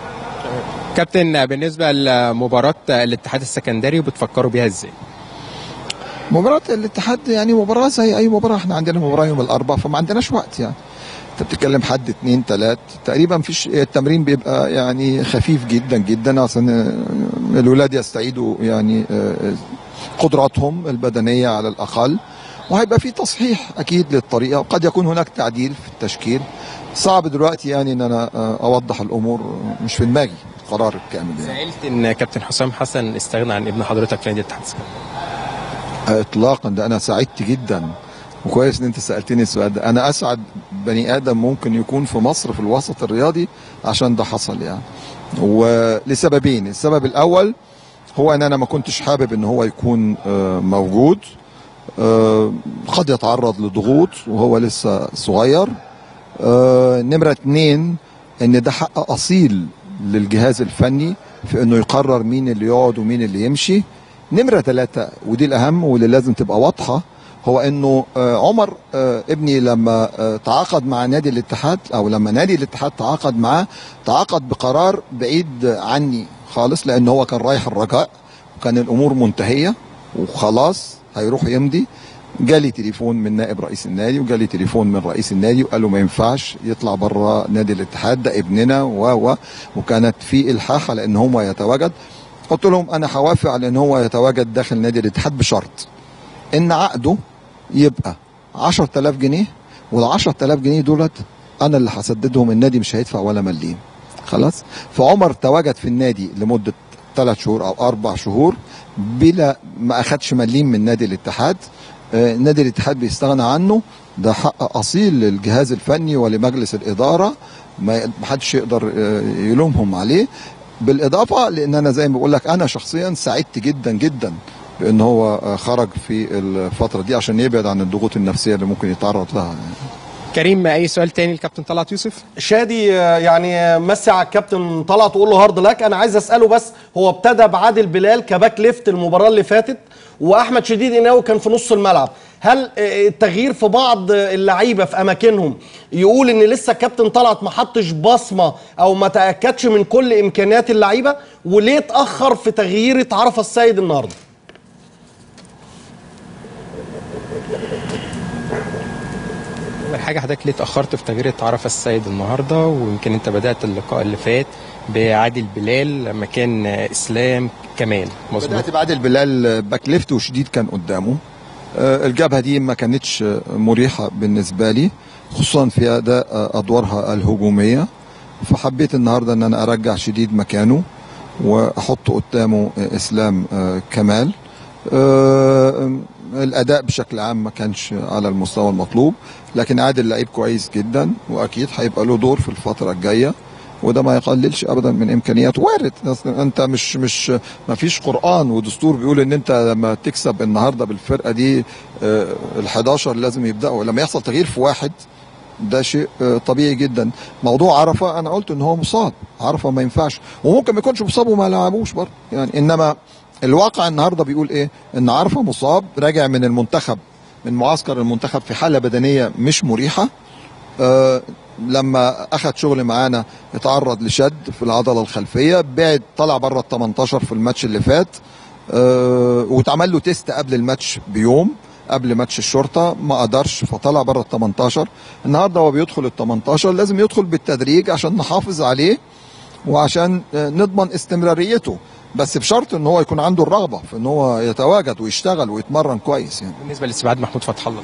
[SPEAKER 2] كابتن، بالنسبه لمباراه الاتحاد السكندري بتفكروا بيها ازاي؟
[SPEAKER 9] مباراه الاتحاد يعني مباراه زي اي مباراه، احنا عندنا مباراه يوم الاربعاء فما عندناش وقت يعني. انت بتتكلم حد 2 3 تقريبا، فيش التمرين بيبقى يعني خفيف جدا جدا عشان الولاد يستعيدوا يعني قدراتهم البدنيه على الاقل، وهيبقى في تصحيح اكيد للطريقه، وقد يكون هناك تعديل في التشكيل. صعب دلوقتي يعني ان انا اوضح الامور، مش في دماغي القرار الكامل يعني.
[SPEAKER 2] سألت ان كابتن حسام حسن استغنى عن ابن حضرتك في نادي الاتحاد السكندري؟
[SPEAKER 9] اطلاقا، ده انا سعدت جدا، وكويس ان انت سالتني السؤال ده. انا اسعد بني ادم ممكن يكون في مصر في الوسط الرياضي عشان ده حصل يعني، ولسببين. السبب الاول هو ان انا ما كنتش حابب ان هو يكون موجود، قد يتعرض لضغوط وهو لسه صغير. نمرة 2 ان ده حق اصيل للجهاز الفني في انه يقرر مين اللي يقعد ومين اللي يمشي. نمرة 3 ودي الاهم واللي لازم تبقى واضحة، هو انه عمر ابني لما تعاقد مع نادي الاتحاد، او لما نادي الاتحاد تعاقد معاه، تعاقد بقرار بعيد عني خالص، لان هو كان رايح الرجاء وكان الامور منتهية وخلاص هيروح يمضي. جالي تليفون من نائب رئيس النادي، وجالي تليفون من رئيس النادي، وقال له ما ينفعش يطلع بره نادي الاتحاد، ده ابننا وكانت في الحاح على ان هو يتواجد. قلت لهم انا هوافق على ان هو يتواجد داخل نادي الاتحاد بشرط ان عقده يبقى 10,000 جنيه، وال 10,000 جنيه دولت انا اللي هسددهم، النادي مش هيدفع ولا مليم. خلاص. فعمر تواجد في النادي لمده 3 شهور او 4 شهور بلا ما اخدش مليم من نادي الاتحاد. نادي الاتحاد بيستغنى عنه، ده حق اصيل للجهاز الفني ولمجلس الاداره، ما حدش يقدر يلومهم عليه. بالاضافه لان انا زي ما بقول لك انا شخصيا سعدت جدا جدا بان هو خرج في الفتره دي عشان يبعد عن الضغوط النفسيه اللي ممكن يتعرض لها يعني.
[SPEAKER 2] كريم، اي سؤال تاني للكابتن طلعت يوسف؟
[SPEAKER 7] شادي يعني مسي على الكابتن طلعت وقول له هارد لك. انا عايز اساله بس، هو ابتدى بعادل بلال كباك ليفت المباراه اللي فاتت، واحمد شديد قناوي كان في نص الملعب. هل التغيير في بعض اللعيبه في اماكنهم يقول ان لسه الكابتن طلعت ما حطش بصمه او ما تاكدش من كل امكانيات اللعيبه؟ وليه اتاخر في تغيير عرفه السيد النهارده؟
[SPEAKER 2] اول حاجه، حضرتك ليه اتاخرت في تغيير عرفه السيد النهارده؟ ويمكن انت بدات اللقاء اللي فات بعادل بلال مكان اسلام كمال، مظبوط؟
[SPEAKER 9] بدات بعادل بلال باك ليفت وشديد كان قدامه. الجبهه دي ما كانتش مريحه بالنسبه لي، خصوصا في اداء ادوارها الهجوميه، فحبيت النهارده ان انا ارجع شديد مكانه واحط قدامه اسلام كمال. الاداء بشكل عام ما كانش على المستوى المطلوب، لكن عادل لعيب كويس جدا واكيد هيبقى له دور في الفتره الجايه، وده ما يقللش ابدا من امكانياته. وارد، انت مش ما فيش قران ودستور بيقول ان انت لما تكسب النهارده بالفرقه دي ال11 لازم يبداوا، لما يحصل تغيير في واحد ده شيء طبيعي جدا. موضوع عرفه انا قلت ان هو مصاب، عرفه ما ينفعش، وممكن ما يكونش مصاب وما لعبوش برضه يعني، انما الواقع النهارده بيقول ايه؟ ان عرفه مصاب، راجع من المنتخب، من معسكر المنتخب في حاله بدنيه مش مريحه. لما اخذ شغل معانا اتعرض لشد في العضله الخلفيه، بعد طلع بره ال 18 في الماتش اللي فات، واتعمل له تيست قبل الماتش بيوم، قبل ماتش الشرطه، ما قدرش فطلع بره ال 18. النهارده هو بيدخل ال 18، لازم يدخل بالتدريج عشان نحافظ عليه وعشان نضمن استمراريته. بس بشرط ان هو يكون عنده الرغبه في ان هو يتواجد ويشتغل ويتمرن كويس يعني.
[SPEAKER 2] بالنسبه لاستبعاد محمود فتح الله،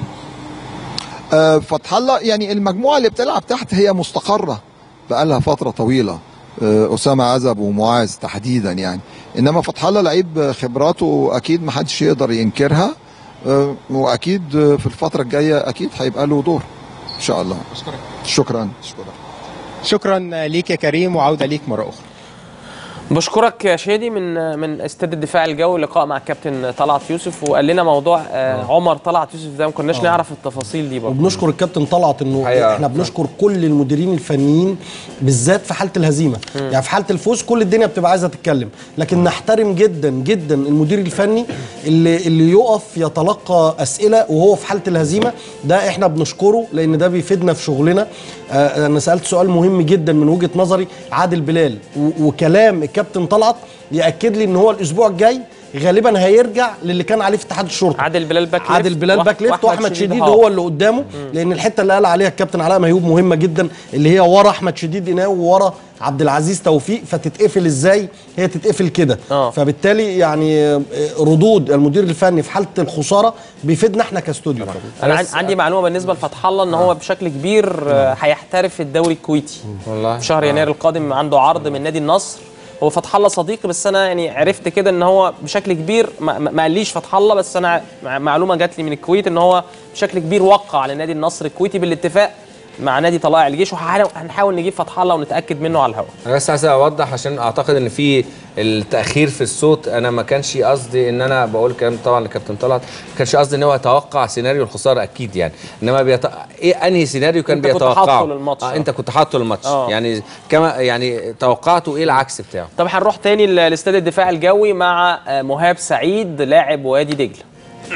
[SPEAKER 9] فتح الله يعني المجموعه اللي بتلعب تحت هي مستقره بقالها فتره طويله، اسامه عزب ومعاذ تحديدا يعني. انما فتح الله لعيب خبراته اكيد ما حدش يقدر ينكرها، واكيد في الفتره الجايه اكيد هيبقى له دور ان شاء الله. شكرا.
[SPEAKER 2] شكرا ليك يا كريم، وعوده ليك مره اخرى.
[SPEAKER 3] بشكرك يا شادي من استاد الدفاع الجوي، لقاء مع الكابتن طلعت يوسف، وقال لنا موضوع عمر طلعت يوسف ده ما كناش نعرف التفاصيل دي برضه.
[SPEAKER 7] وبنشكر الكابتن طلعت انه احنا بنشكر كل المديرين الفنيين بالذات في حاله الهزيمه. يعني في حاله الفوز كل الدنيا بتبقى عايزه تتكلم، لكن نحترم جدا جدا المدير الفني اللي يقف يتلقى اسئله وهو في حاله الهزيمه. ده احنا بنشكره لان ده بيفيدنا في شغلنا. انا سالت سؤال مهم جدا من وجهه نظري عادل بلال، وكلام الكابتن طلعت ياكد لي ان هو الاسبوع الجاي غالبا هيرجع للي كان عليه في اتحاد الشرطه.
[SPEAKER 3] عادل بلال باك ليفت،
[SPEAKER 7] عادل بلال باك ليفت، واحمد شديد هو اللي قدامه، لان الحته اللي قال عليها الكابتن علاء ميهوب مهمه جدا، اللي هي ورا احمد شديد قناوي وورا عبد العزيز توفيق، فتتقفل ازاي؟ هي تتقفل كده. فبالتالي يعني ردود المدير الفني في حاله الخساره بيفيدنا احنا كاستوديو.
[SPEAKER 3] انا عندي معلومه بالنسبه لفتح الله ان هو بشكل كبير هيحترف في الدوري الكويتي والله في شهر يناير القادم. عنده عرض من نادي النصر. هو فتح الله صديقي، بس انا يعني عرفت كده ان هو بشكل كبير ما قاليش فتح الله، بس انا معلومه جات لي من الكويت ان هو بشكل كبير وقع على نادي النصر الكويتي بالاتفاق مع نادي طلائع الجيش، وهنحاول نجيب فتح الله ونتاكد منه على الهواء.
[SPEAKER 8] انا بس عايز اوضح عشان اعتقد ان في التاخير في الصوت، انا ما كانش قصدي ان انا بقول كلام طبعا للكابتن طلعت، ما كانش قصدي ان هو يتوقع سيناريو الخساره اكيد يعني، انما ايه انهي سيناريو كان بيتوقعه؟
[SPEAKER 3] كنت حاطه للماتش.
[SPEAKER 8] انت كنت حاطه للماتش يعني كما يعني توقعته ايه العكس بتاعه.
[SPEAKER 3] طب هنروح تاني لاستاد الدفاع الجوي مع مهاب سعيد لاعب وادي دجله.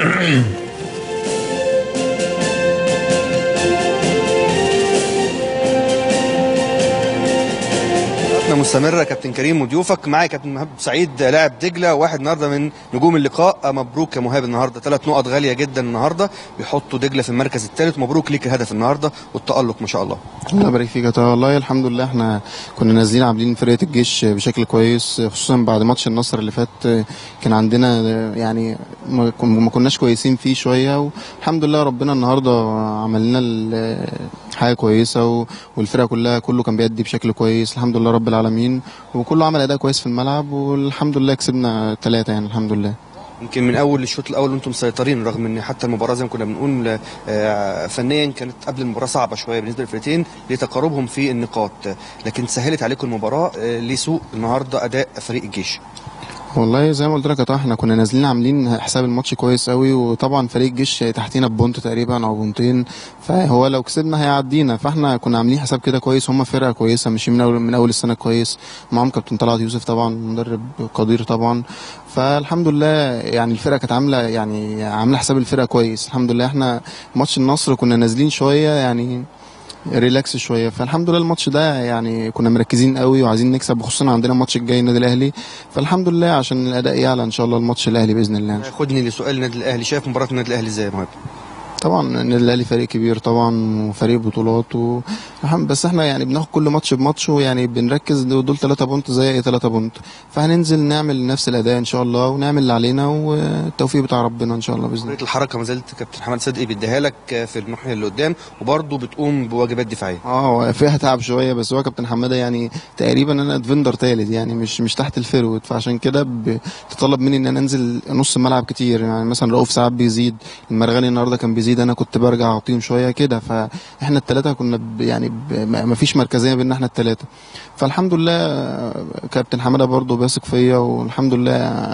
[SPEAKER 5] مستمره كابتن كريم وضيوفك. معايا كابتن مهاب سعيد لاعب دجله، واحد النهارده من نجوم اللقاء. مبروك يا مهاب النهارده، 3 نقط غاليه جدا النهارده بيحطوا دجله في المركز الثالث. مبروك ليك الهدف النهارده والتالق ما شاء الله.
[SPEAKER 10] الله يبارك فيك يا طه. والله الحمد لله احنا كنا نازلين عاملين فرقه الجيش بشكل كويس، خصوصا بعد ماتش النصر اللي فات كان عندنا يعني ما كناش كويسين فيه شويه، والحمد لله ربنا النهارده عمل لنا حاجه كويسه، والفرقه كلها كله كان بيأدي بشكل كويس الحمد لله رب العالمين، وكله عمل اداء كويس في الملعب، والحمد لله كسبنا 3 يعني الحمد لله.
[SPEAKER 5] يمكن من اول الشوط الاول وانتم مسيطرين، رغم ان حتى المباراه زي ما كنا بنقول فنيا كانت قبل المباراه صعبه شويه بالنسبه للفرقتين لتقاربهم في النقاط، لكن سهلت عليكم المباراه لسوء النهارده اداء فريق الجيش.
[SPEAKER 10] والله زي ما قلت لك يا طه احنا كنا نازلين عاملين حساب الماتش كويس قوي، وطبعا فريق الجيش تحتينا ببونت تقريبا او بونتين، فهو لو كسبنا هيعدينا، فاحنا كنا عاملين حساب كده كويس. هم فرقه كويسه ماشيين من اول السنه كويس، معاهم كابتن طلعت يوسف طبعا مدرب قدير طبعا، فالحمد لله يعني الفرقه كانت عامله حساب الفرقه كويس الحمد لله. احنا ماتش النصر كنا نازلين شويه يعني ريلاكس شويه، فالحمد لله الماتش ده يعني كنا مركزين قوي وعايزين نكسب، خصوصا عندنا الماتش الجاي النادي الاهلي، فالحمد لله عشان الاداء يعلى ان شاء الله الماتش الاهلي باذن الله.
[SPEAKER 5] خدني لسؤال النادي الاهلي، شايف مباراه النادي الاهلي ازاي يا مهاب؟
[SPEAKER 10] طبعا النادي الاهلي فريق كبير طبعا وفريق بطولات بس احنا يعني بناخد كل ماتش بماتش، ويعني بنركز دول 3 بونت زي اي 3 بونت، فهننزل نعمل نفس الاداء ان شاء الله ونعمل اللي علينا والتوفيق بتاع ربنا ان شاء الله باذن الله.
[SPEAKER 5] طريقه الحركه ما زالت كابتن حماد صدقي بيديها لك في الناحيه اللي قدام، وبرده بتقوم بواجبات دفاعيه.
[SPEAKER 10] فيها تعب شويه، بس هو كابتن حماده يعني تقريبا انا ديفندر ثالث يعني مش تحت الفيرود، فعشان كده بتطلب مني ان انا انزل نص الملعب كتير، يعني مثلا رؤوف ساعات بيزيد، المرغني النهارده كان بيزيد، انا كنت برجع اعطيهم شويه كده، فاحنا الثلاثه كنا يعني ما فيش مركزيه بيننا احنا الثلاثه، فالحمد لله كابتن حماده برضه بيثق فيا، والحمد لله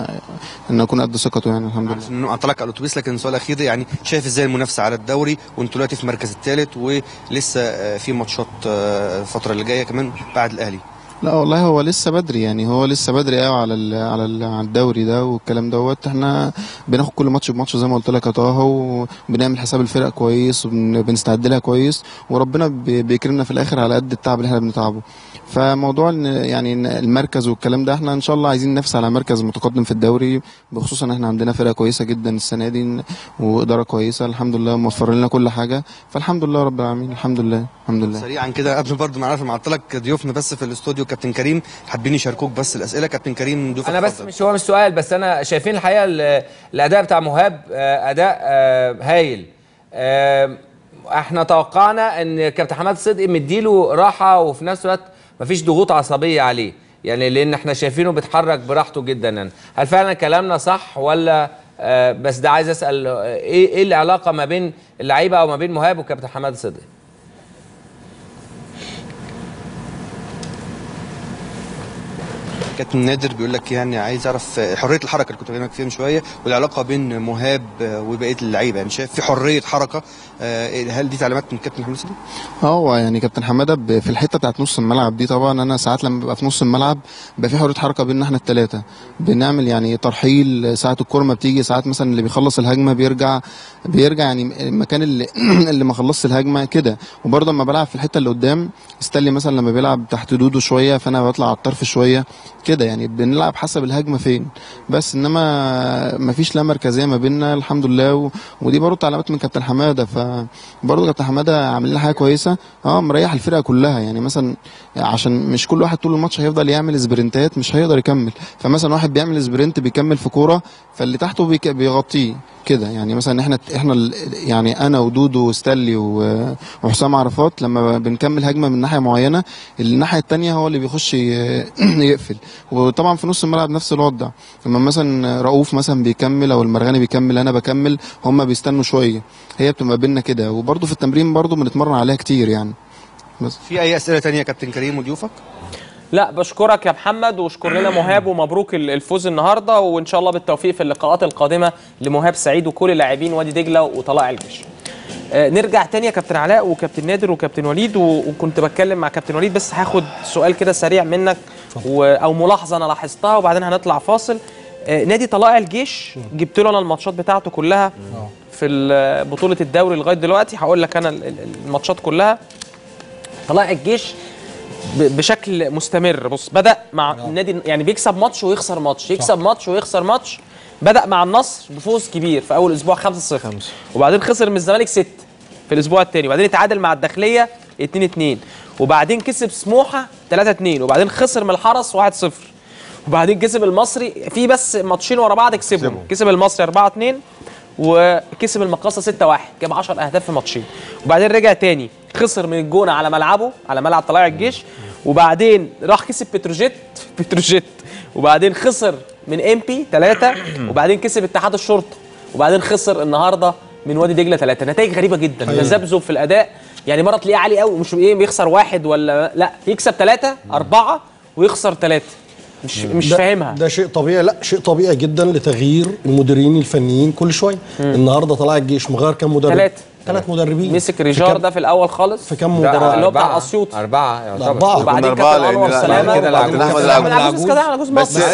[SPEAKER 10] ان اكون قد ثقته يعني الحمد لله.
[SPEAKER 5] انطلق على الاتوبيس، لكن السؤال الاخير يعني شايف ازاي المنافسه على الدوري وانتوا دلوقتي في المركز الثالث ولسه في ماتشات الفتره اللي جايه كمان بعد الاهلي؟
[SPEAKER 10] لا والله هو لسه بدري، يعني هو لسه بدري قوي على الدوري ده والكلام دوت، احنا بناخد كل ماتش بماتش زي ما قلت لك يا طه، وبنعمل حساب الفرق كويس وبنستعد لها كويس، وربنا بيكرمنا في الاخر على قد التعب اللي احنا بنتعبه. فموضوع يعني المركز والكلام ده احنا ان شاء الله عايزين ننافس على مركز متقدم في الدوري، بخصوصا احنا عندنا فرقه كويسه جدا السنه دي واداره كويسه الحمد لله موفر لنا كل حاجه، فالحمد لله رب العالمين الحمد لله الحمد لله.
[SPEAKER 5] سريعا كده قبل برضه ما اعرف معطلك ضيوفنا بس في الاستوديو وكابتن كريم حابين يشاركوك بس الاسئله. كابتن كريم ضيوفك
[SPEAKER 8] انا بس
[SPEAKER 5] اتفضل.
[SPEAKER 8] مش سؤال، بس انا شايفين الحقيقه الاداء بتاع مهاب اداء هايل. احنا توقعنا ان كابتن حماد صدقي مديله راحه وفي نفس الوقت مفيش ضغوط عصبيه عليه، يعني لان احنا شايفينه بيتحرك براحته جدا. يعني هل فعلا كلامنا صح ولا بس ده عايز اسال ايه العلاقه ما بين اللعيبه او ما بين مهاب وكابتن حماد صدقي؟
[SPEAKER 5] كابتن نادر بيقول لك يعني عايز اعرف حريه الحركه اللي كنت بكلمك فيها من شويه والعلاقه بين مهاب وبقيه اللعيبه، يعني شايف في حريه حركه، هل دي تعليمات من كابتن حماد صدقي؟
[SPEAKER 10] هو يعني كابتن حماده في الحته بتاعت نص الملعب دي، طبعا انا ساعات لما ببقى في نص الملعب بيبقى في حريه حركه بيننا احنا الثلاثه، بنعمل يعني ترحيل ساعه الكوره ما بتيجي، ساعات مثلا اللي بيخلص الهجمه بيرجع يعني المكان اللي ما خلصش الهجمه كده. وبرضه لما بلعب في الحته اللي قدام استلي مثلا لما بيلعب تحت دودو شويه فانا بطلع على الطرف شويه كده، يعني بنلعب حسب الهجمه فين، بس انما ما فيش لا مركزيه ما بيننا الحمد لله. ودي برضه تعليمات من كابتن حماده، فبرضه كابتن حماده عامل لنا حاجه كويسه، مريح الفرقه كلها. يعني مثلا عشان مش كل واحد طول الماتش هيفضل يعمل سبرنتات مش هيقدر يكمل، فمثلا واحد بيعمل سبرنت بيكمل في كوره فاللي تحته بيغطيه كده. يعني مثلا احنا يعني انا ودودو وستانلي وحسام عرفات لما بنكمل هجمه من ناحيه معينه الناحيه الثانيه هو اللي بيخش يقفل. وطبعا في نص الملعب نفس الوضع، لما مثلا رؤوف مثلا بيكمل او المرغني بيكمل انا بكمل هم بيستنوا شويه، هي بتبقى بيننا كده. وبرده في التمرين برده بنتمرن عليها كتير يعني. بس
[SPEAKER 5] في اي اسئله ثانيه يا كابتن كريم وضيوفك؟
[SPEAKER 3] لا بشكرك يا محمد، واشكر لنا مهاب، ومبروك الفوز النهارده، وان شاء الله بالتوفيق في اللقاءات القادمه لمهاب سعيد وكل لاعبين وادي دجله وطلائع الجيش. نرجع تاني يا كابتن علاء وكابتن نادر وكابتن وليد، وكنت بتكلم مع كابتن وليد بس هاخد سؤال كده سريع منك او ملاحظه انا لاحظتها وبعدين هنطلع فاصل. نادي طلائع الجيش جبت له انا الماتشات بتاعته كلها في بطوله الدوري لغايه دلوقتي، هقول لك انا الماتشات كلها. طلائع الجيش بشكل مستمر، بص بدأ مع النادي يعني بيكسب ماتش ويخسر ماتش، يكسب ماتش ويخسر ماتش. بدأ مع النصر بفوز كبير في أول أسبوع 5-0، وبعدين خسر من الزمالك 6 في الأسبوع الثاني، وبعدين اتعادل مع الداخلية 2-2، وبعدين كسب سموحة 3-2، وبعدين خسر من الحرس 1-0، وبعدين كسب المصري في بس ماتشين ورا بعض كسبهم، كسب المصري 4-2 وكسب المقاصة 6-1، جاب 10 أهداف في ماتشين، وبعدين رجع تاني خسر من الجونة على ملعبه على ملعب طلائع الجيش، وبعدين راح كسب بتروجيت وبعدين خسر من امبي 3، وبعدين كسب اتحاد الشرطة، وبعدين خسر النهارده من وادي دجله 3. نتائج غريبه جدا، تذبذب في الاداء، يعني مره تلاقيه عالي قوي مش بيخسر 1 ولا لا، يكسب 3 4 ويخسر 3. مش فاهمها.
[SPEAKER 7] ده شيء طبيعي، لا شيء طبيعي جدا لتغيير المديرين الفنيين كل شويه. النهارده طلائع الجيش مغير كام مدرب؟ 3 مدربين.
[SPEAKER 3] مسك ريجار ده في الاول خالص
[SPEAKER 7] في كام مباراه
[SPEAKER 3] اللي هو بتاع اسيوط
[SPEAKER 8] 4
[SPEAKER 3] يعتبر، وبعدين كابتن انور سلامه
[SPEAKER 4] كده احمد العجوز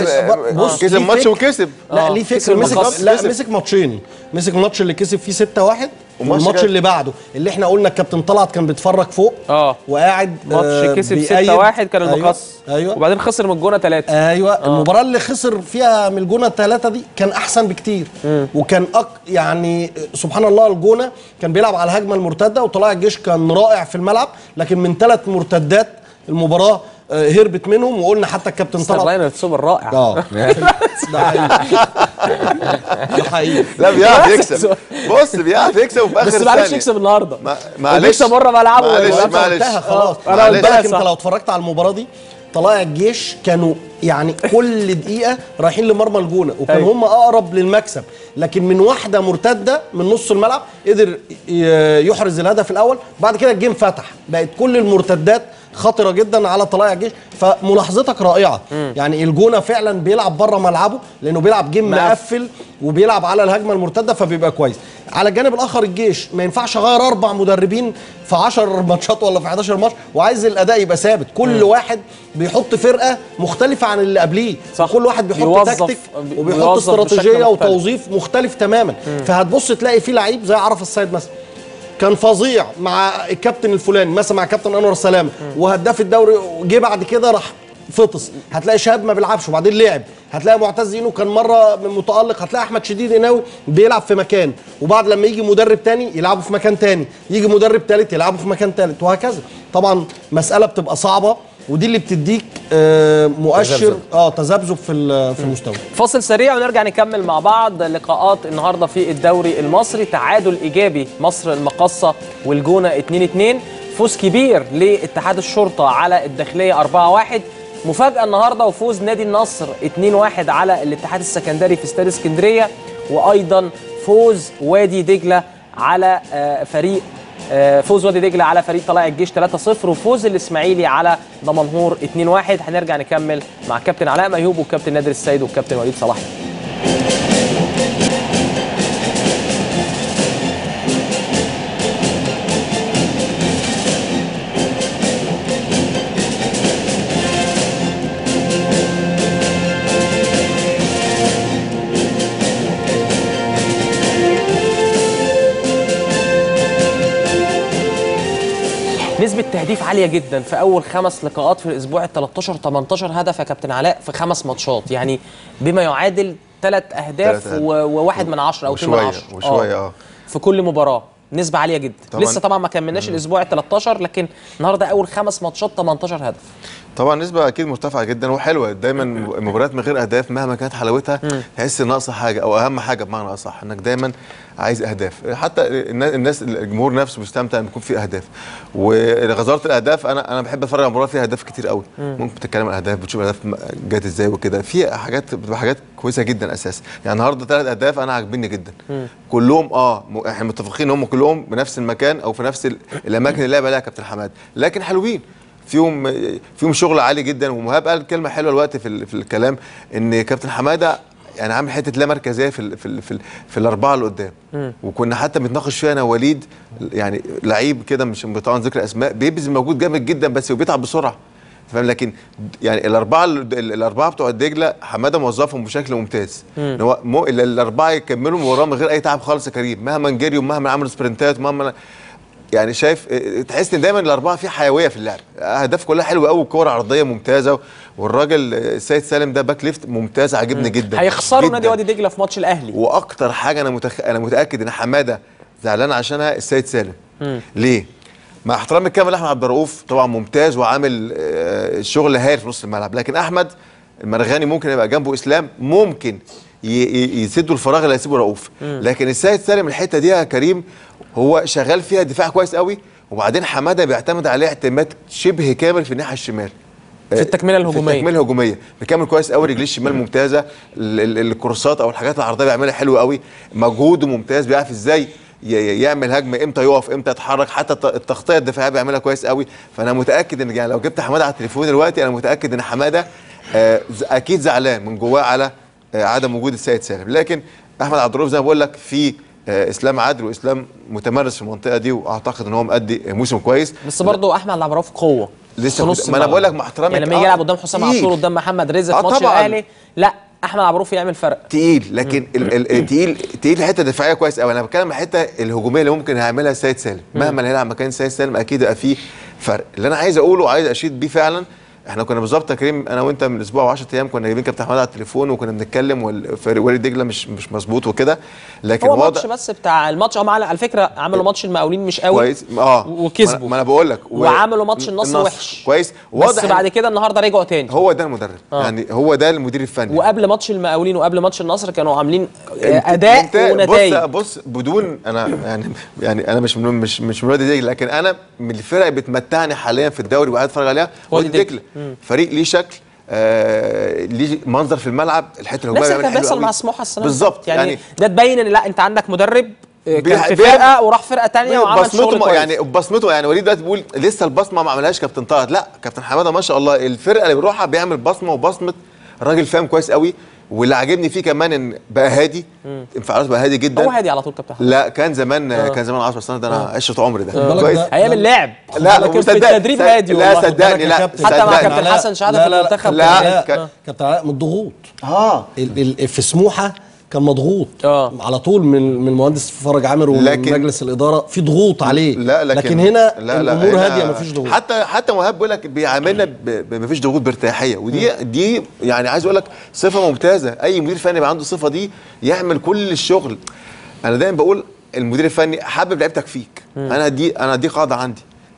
[SPEAKER 7] بس
[SPEAKER 4] كسب ماتش وكسب.
[SPEAKER 7] لا ليه فكر، مسك ماتشين، مسك الماتش اللي كسب فيه 6-1 والماتش اللي بعده اللي احنا قلنا الكابتن طلعت كان بيتفرج فوق وقاعد
[SPEAKER 3] ماتش كسب 6-1 كان المقص، وبعدين خسر من الجونه 3.
[SPEAKER 7] المباراه اللي خسر فيها من الجونه 3 دي كان احسن بكتير، وكان يعني سبحان الله الجونه كان بيلعب على الهجمه المرتده وطلائع الجيش كان رائع في الملعب، لكن من 3 مرتدات المباراه هربت منهم، وقلنا حتى الكابتن طلعت
[SPEAKER 3] لاين السوبر رائع.
[SPEAKER 7] ده حقيقي.
[SPEAKER 4] لا بيعرف يكسب، بص بيعرف يكسب وفي اخر
[SPEAKER 3] بس ما بيعرفش يكسب النهارده،
[SPEAKER 4] معلش
[SPEAKER 3] بيكسب بره ملعبه.
[SPEAKER 4] معلش
[SPEAKER 7] خلاص انا قلت لك انت لو اتفرجت على المباراه دي طلائع الجيش كانوا يعني كل دقيقه رايحين لمرمى الجونه، وكان هم اقرب للمكسب، لكن من واحده مرتده من نص الملعب قدر يحرز الهدف الاول، بعد كده الجيم فتح، بقت كل المرتدات خطره جدا على طلائع الجيش. فملاحظتك رائعه، يعني الجونه فعلا بيلعب بره ملعبه لانه بيلعب جيم مقفل وبيلعب على الهجمه المرتده فبيبقى كويس. على الجانب الاخر الجيش ما ينفعش اغير 4 مدربين في 10 ماتشات ولا في 11 ماتش، وعايز الاداء يبقى ثابت، كل واحد بيحط فرقه مختلفه عن اللي قبليه، كل واحد بيحط تكتيك وبيحط استراتيجيه وتوظيف مختلف تماما. فهتبص تلاقي في لعيب زي عرف السيد مثلا كان فظيع مع الكابتن الفلاني، مثلا مع كابتن انور سلامه وهداف الدوري، جه بعد كده راح فطس. هتلاقي شهاب ما بيلعبش وبعدين لعب، هتلاقي معتز اينو كان مره متالق، هتلاقي احمد شديد قناوي بيلعب في مكان، وبعد لما يجي مدرب تاني يلعبه في مكان تاني، يجي مدرب تالت يلعبه في مكان تالت، وهكذا. طبعا مساله بتبقى صعبه، ودي اللي بتديك مؤشر تذبذب في المستوى.
[SPEAKER 3] فاصل سريع ونرجع نكمل مع بعض لقاءات النهارده في الدوري المصري. تعادل ايجابي مصر المقاصه والجونه 2-2، فوز كبير لاتحاد الشرطه على الداخليه 4-1، مفاجاه النهارده وفوز نادي النصر 2-1 على الاتحاد السكندري في استاد اسكندريه، وايضا فوز وادي دجله على فريق طلائع الجيش 3-0، وفوز الاسماعيلي على دمنهور 2-1. هنرجع نكمل مع كابتن علاء ميهوب والكابتن نادر السيد والكابتن وليد صلاح. نسبة تهديف عالية جدا في أول 5 لقاءات في الأسبوع ال 13، 18 هدف يا كابتن علاء في 5 ماتشات، يعني بما يعادل 3 أهداف و1 من 10 أو 2 من 10
[SPEAKER 4] وشوية
[SPEAKER 3] في كل مباراة. نسبة عالية جدا. لسه طبعا ما كملناش الأسبوع ال 13، لكن النهارده أول 5 ماتشات 18 هدف.
[SPEAKER 4] طبعا نسبة أكيد مرتفعة جدا وحلوة. دايما المباريات من غير أهداف مهما كانت حلاوتها تحس ناقصة حاجة، أو أهم حاجة بمعنى أصح إنك دايما عايز أهداف. حتى الناس الجمهور نفسه مستمتع إن يكون في أهداف. وغزارة الأهداف أنا بحب أتفرج على مباراة فيها أهداف كتير قوي. ممكن تتكلم عن أهداف، بتشوف أهداف جت إزاي وكده، في حاجات بتبقى حاجات كويسة جدا أساسا. يعني النهارده 3 أهداف أنا عاجبني جدا. كلهم إحنا متفقين إن هم كلهم بنفس المكان أو في نفس الأماكن اللي لعب عليها كابتن حماد، لكن حلوين. فيهم شغل عالي جدا. ومهاب قال كلمه حلوه الوقت في الكلام، ان كابتن حماده يعني عامل حته لا مركزيه في الاربعه اللي قدام. وكنا حتى بنتناقش فيها انا ووليد، يعني لعيب كده مش طبعا ذكر اسماء بيبذل مجهود جامد جدا بس وبيتعب بسرعه، فاهم؟ لكن يعني الاربعه بتوع الدجله حماده موظفهم بشكل ممتاز، ان هو الاربعه يكملوا المباراه من غير اي تعب خالص يا كريم، مهما جريوا ومهما عملوا سبرنتات ومهما، يعني شايف تحس ان دايما الاربعه في حيويه في اللعب، اهداف كلها حلوه قوي، كور عرضيه ممتازه. والراجل السيد سالم ده باك ليفت ممتاز، عاجبني جدا.
[SPEAKER 3] هيخسروا نادي وادي دجله في ماتش الاهلي.
[SPEAKER 4] واكتر حاجه انا متاكد ان حماده زعلان عشانها السيد سالم. ليه؟ مع احترامي الكامل لاحمد عبد الرؤوف طبعا ممتاز وعامل شغل هايل في نص الملعب، لكن احمد المرغاني ممكن يبقى جنبه اسلام، ممكن يسدوا الفراغ اللي هيسيبه رؤوف. لكن السيد سالم الحته دي يا كريم هو شغال فيها دفاع كويس قوي، وبعدين حماده بيعتمد عليه اعتماد شبه كامل في الناحيه الشمال
[SPEAKER 3] في التكمله
[SPEAKER 4] الهجوميه بيكمل كويس قوي، رجليه الشمال ممتازه، الكورسات او الحاجات العرضيه بيعملها حلوه قوي، مجهوده ممتاز، بيعرف ازاي يعمل هجمه، امتى يقف، امتى يتحرك، حتى التغطيه الدفاعيه بيعملها كويس قوي. فانا متاكد ان يعني لو جبت حماده على التليفون دلوقتي انا متاكد ان حماده اكيد زعلان من جواه على عدم وجود السيد سالم. لكن احمد عبد الرؤوف زي ما بقول لك في اسلام عادل، واسلام متمرس في المنطقه دي، واعتقد ان هو مؤدي موسم كويس.
[SPEAKER 3] بس برضه احمد عبد الرؤوف قوه
[SPEAKER 4] لسه ما انا بقول لك مع احترامي،
[SPEAKER 3] يعني لما يجي يلعب قدام حسام عاشور قدام محمد رزق في ماتش الاهلي، لا احمد عبد الرؤوف يعمل فرق
[SPEAKER 4] تقيل، لكن تقيل الحته الدفاعيه كويس قوي. انا بتكلم عن الحته الهجوميه اللي ممكن هيعملها السيد سالم، مهما هيلعب مكان السيد سالم اكيد هيبقى فيه فرق. اللي انا عايز اقوله وعايز اشيد بيه فعلا، احنا كنا بالظبط يا كريم انا وانت من اسبوع و10 ايام كنا جايبين كابتن حماد على التليفون وكنا بنتكلم، والفريق وادي دجله مش مظبوط وكده، لكن
[SPEAKER 3] هو ماتش بس بتاع الماتش هم على فكره عملوا ماتش المقاولين مش قوي
[SPEAKER 4] كويس
[SPEAKER 3] وكسبوا،
[SPEAKER 4] ما انا بقول لك
[SPEAKER 3] وعملوا ماتش النصر وحش
[SPEAKER 4] كويس،
[SPEAKER 3] بس بعد كده النهارده رجعوا تاني.
[SPEAKER 4] هو ده المدرب يعني هو ده المدير الفني.
[SPEAKER 3] وقبل ماتش المقاولين وقبل ماتش النصر كانوا عاملين اداء ونتائج.
[SPEAKER 4] بص بدون انا يعني انا مش من وادي دجله، لكن انا من الفرق بتمتعني حاليا في الدوري وقاعد اتفرج عليها وادي دجله. فريق ليه شكل، ليه منظر في الملعب، الحته الهجوميه
[SPEAKER 3] نفس اللي كان بيحصل مع سموحه السنه
[SPEAKER 4] بالظبط.
[SPEAKER 3] يعني ده تبين ان لا انت عندك مدرب كان في فرقه وراح فرقه ثانيه وعمل شغل كويس.
[SPEAKER 4] يعني بصمته، يعني وليد دلوقتي بيقول لسه البصمه ما عملهاش كابتن طاهر، لا كابتن حماده ما شاء الله الفرقه اللي بيروحها بيعمل بصمه، وبصمه راجل فاهم كويس قوي. واللي عاجبني فيه كمان ان بقى هادي، انفعالاته بقى هادي جدا.
[SPEAKER 3] هو هادي على طول كابتن
[SPEAKER 4] لا كان زمان 10 سنين ده انا عشره عمري ده
[SPEAKER 3] كويس ايام اللعب.
[SPEAKER 4] لا
[SPEAKER 3] لكن في التدريب هادي
[SPEAKER 4] لا صدقني، لا
[SPEAKER 3] حتى مع كابتن حسن شحاته في المنتخب
[SPEAKER 7] لا كابتن علاء من الضغوط في سموحه كان مضغوط على طول من المهندس فرج عامر ومن مجلس الاداره، في ضغوط عليه. لكن هنا الامور هاديه مفيش ضغوط.
[SPEAKER 4] حتى مهاب بيقول لك بيعاملنا مفيش ضغوط بارتياحيه، ودي يعني عايز اقول لك صفه ممتازه. اي مدير فني يبقى عنده الصفه دي يعمل كل الشغل. انا دايما بقول المدير الفني حابب لعيبتك فيك. انا دي قاعده عندي،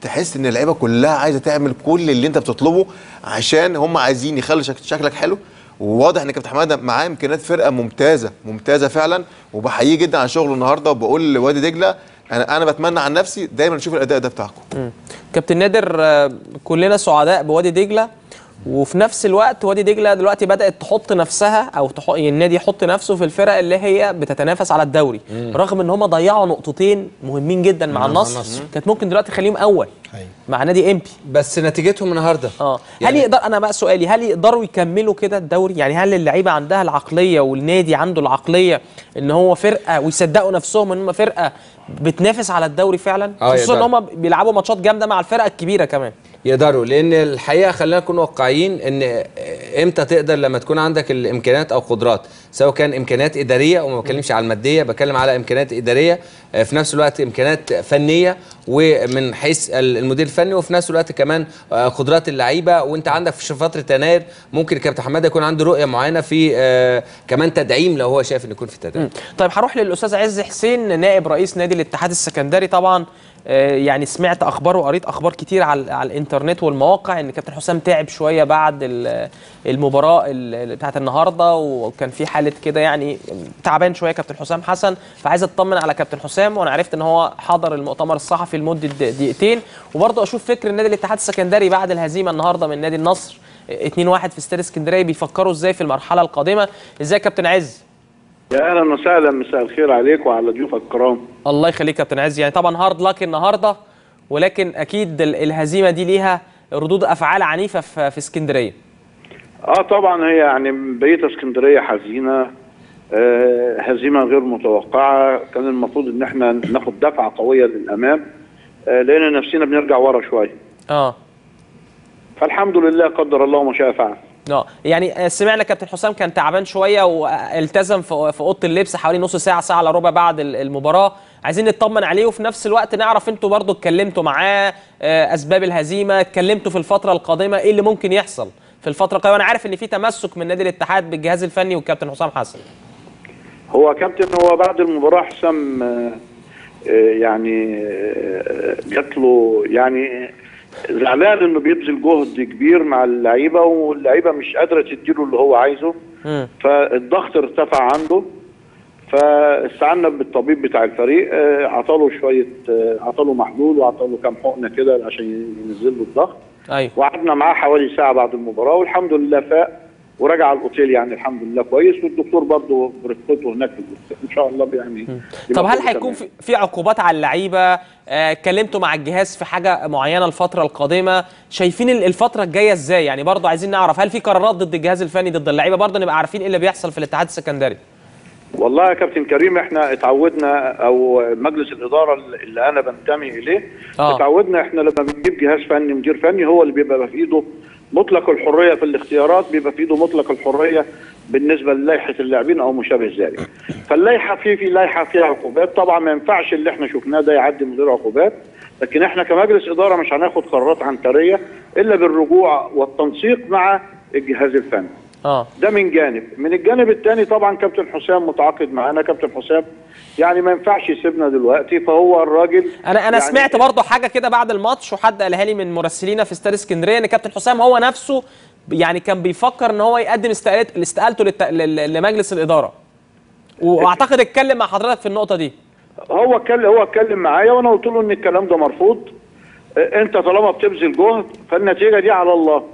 [SPEAKER 4] تحس ان اللعيبه كلها عايزه تعمل كل اللي انت بتطلبه، عشان هم عايزين يخلوا شكلك حلو. وواضح ان كابتن حماده معاه امكانيات فرقه ممتازه فعلا، وبحييه جدا على شغله النهارده. وبقول لوادي دجله انا بتمنى عن نفسي دايما نشوف الاداء ده بتاعكم.
[SPEAKER 3] كابتن نادر، كلنا سعداء بوادي دجله، وفي نفس الوقت وادي دجله دلوقتي بدات تحط نفسها النادي يحط نفسه في الفرق اللي هي بتتنافس على الدوري، رغم ان هم ضيعوا نقطتين مهمين جدا مع النصر كانت ممكن دلوقتي تخليهم اول مع نادي امبي،
[SPEAKER 8] بس نتيجتهم النهارده
[SPEAKER 3] يعني هل يقدر، انا بقى سؤالي، هل يقدروا يكملوا كده الدوري؟ يعني هل اللعيبه عندها العقليه والنادي عنده العقليه ان هو فرقه، ويصدقوا نفسهم ان هم فرقه بتنافس على الدوري فعلا، خصوصا ان هم بيلعبوا ماتشات جامده مع الفرقه الكبيره كمان؟
[SPEAKER 8] يقدروا، لان الحقيقه خلينا نكون واقعيين ان امتى تقدر؟ لما تكون عندك الامكانيات او قدرات، سواء كان امكانيات اداريه، وما بتكلمش على الماديه، بتكلم على امكانيات اداريه، في نفس الوقت امكانيات فنيه ومن حيث المدير الفني، وفي نفس الوقت كمان قدرات اللعيبه. وانت عندك في فتره يناير ممكن كابتن حماده يكون عنده رؤيه معينه في كمان تدعيم لو هو شايف ان يكون في تدعيم.
[SPEAKER 3] طيب هروح للاستاذ عز حسين، نائب رئيس نادي الاتحاد السكندري. طبعا يعني سمعت اخبار وقريت اخبار كتير على الانترنت والمواقع ان كابتن حسام تعب شويه بعد المباراه بتاعت النهارده، وكان في حاله كده يعني تعبان شويه كابتن حسام حسن، فعايز اطمن على كابتن حسام. وانا عرفت ان هو حضر المؤتمر الصحفي لمده دقيقتين، وبرضه اشوف فكر نادي الاتحاد السكندري بعد الهزيمه النهارده من نادي النصر 2-1 في استاد اسكندريه، بيفكروا ازاي في المرحله القادمه. ازاي يا كابتن عز؟
[SPEAKER 11] يا اهلا وسهلا، مساء الخير عليك وعلى ضيوفك الكرام.
[SPEAKER 3] الله يخليك كابتن عز. يعني طبعا هارد لك النهارده، ولكن اكيد الهزيمه دي ليها ردود افعال عنيفه في اسكندريه.
[SPEAKER 11] طبعا هي يعني بقيه اسكندريه حزينه، هزيمه غير متوقعه. كان المفروض ان احنا ناخد دفعه قويه للامام، لقينا نفسنا بنرجع ورا شويه. فالحمد لله، قدر الله ما شاء فعل.
[SPEAKER 3] يعني سمعنا كابتن حسام كان تعبان شويه والتزم في اوضه اللبس حوالي نص ساعه الا ربع بعد المباراه. عايزين نطمن عليه، وفي نفس الوقت نعرف انتوا برضو اتكلمتوا معاه اسباب الهزيمه، اتكلمتوا في الفتره القادمه ايه اللي ممكن يحصل في الفتره القادمه. انا عارف ان في تمسك من نادي الاتحاد بالجهاز الفني والكابتن حسام حسن.
[SPEAKER 11] هو بعد المباراه حسام يعني جات له يعني زعلان انه بيبذل جهد كبير مع اللعيبه، واللعيبه مش قادره تديله اللي هو عايزه، فالضغط ارتفع عنده. فاستعنا بالطبيب بتاع الفريق، عطاله محلول وعطاله كام حقنه كده عشان ينزل له الضغط. وقعدنا معاه حوالي ساعه بعد المباراه، والحمد لله فاق ورجع على الاوتيل، يعني الحمد لله كويس. والدكتور برضه برفقته هناك في الاوتيل ان شاء الله يعني.
[SPEAKER 3] طب هل هيكون في عقوبات على اللعيبه؟ اتكلمتوا مع الجهاز في حاجه معينه الفتره القادمه؟ شايفين الفتره الجايه ازاي؟ يعني برضه عايزين نعرف هل في قرارات ضد الجهاز الفني ضد اللعيبه؟ برضه نبقى عارفين ايه اللي بيحصل في الاتحاد السكندري.
[SPEAKER 11] والله يا كابتن كريم، احنا اتعودنا، او مجلس الاداره اللي انا بنتمي اليه اتعودنا احنا لما بنجيب جهاز فني مدير فني هو اللي بيبقى في ايده مطلق الحريه في الاختيارات، بيبقى في ايده مطلق الحريه بالنسبه للائحه اللاعبين او ما شابه ذلك. فاللائحه في لائحه فيها عقوبات، طبعا ما ينفعش اللي احنا شفناه ده يعدي من غير عقوبات، لكن احنا كمجلس اداره مش هناخد قرارات عنتريه الا بالرجوع والتنسيق مع الجهاز الفني. ده من جانب. من الجانب الثاني طبعا كابتن حسام متعاقد معانا. كابتن حسام يعني ما ينفعش يسيبنا دلوقتي، فهو الراجل
[SPEAKER 3] انا
[SPEAKER 11] يعني
[SPEAKER 3] سمعت برضه حاجه كده بعد الماتش، وحد قالها لي من مراسلينا في استاد اسكندريه، ان كابتن حسام هو نفسه يعني كان بيفكر ان هو يقدم استقالته لمجلس الاداره، واعتقد اتكلم مع حضرتك في النقطه دي.
[SPEAKER 11] هو اتكلم معايا، وانا قلت له ان الكلام ده مرفوض. انت طالما بتبذل جهد فالنتيجه دي على الله.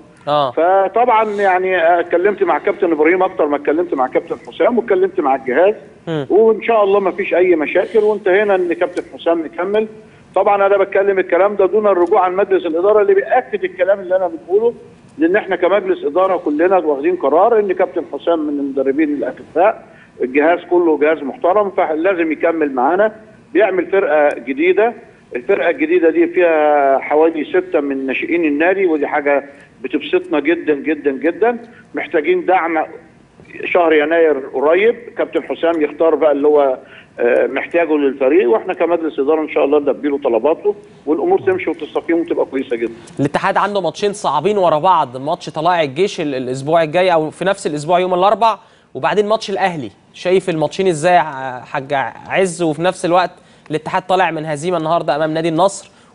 [SPEAKER 11] فطبعا يعني اتكلمت مع كابتن ابراهيم اكتر ما اتكلمت مع كابتن حسام، واتكلمت مع الجهاز، وان شاء الله ما فيش اي مشاكل، وانتهينا ان كابتن حسام مكمل. طبعا انا بتكلم الكلام ده دون الرجوع عن مجلس الاداره اللي بياكد الكلام اللي انا بقوله، لان احنا كمجلس اداره كلنا واخدين قرار ان كابتن حسام من المدربين الاكفاء، الجهاز كله جهاز محترم، فلازم يكمل معانا. بيعمل فرقه جديده، الفرقه الجديده دي فيها حوالي 6 من ناشئين النادي، ودي حاجه بتبسطنا جدا جدا جدا. محتاجين دعم شهر يناير قريب، كابتن حسام يختار بقى اللي هو محتاجه للفريق، واحنا كمجلس اداره ان شاء الله نلبي له طلباته، والامور تمشي وتستقيم وتبقى كويسه جدا.
[SPEAKER 3] الاتحاد عنده ماتشين صعبين ورا بعض، ماتش طلائع الجيش الاسبوع الجاي او في نفس الاسبوع يوم الاربعاء، وبعدين ماتش الاهلي. شايف الماتشين ازاي حاج عز؟ وفي نفس الوقت الاتحاد طالع من هزيمه النهارده امام نادي النصر،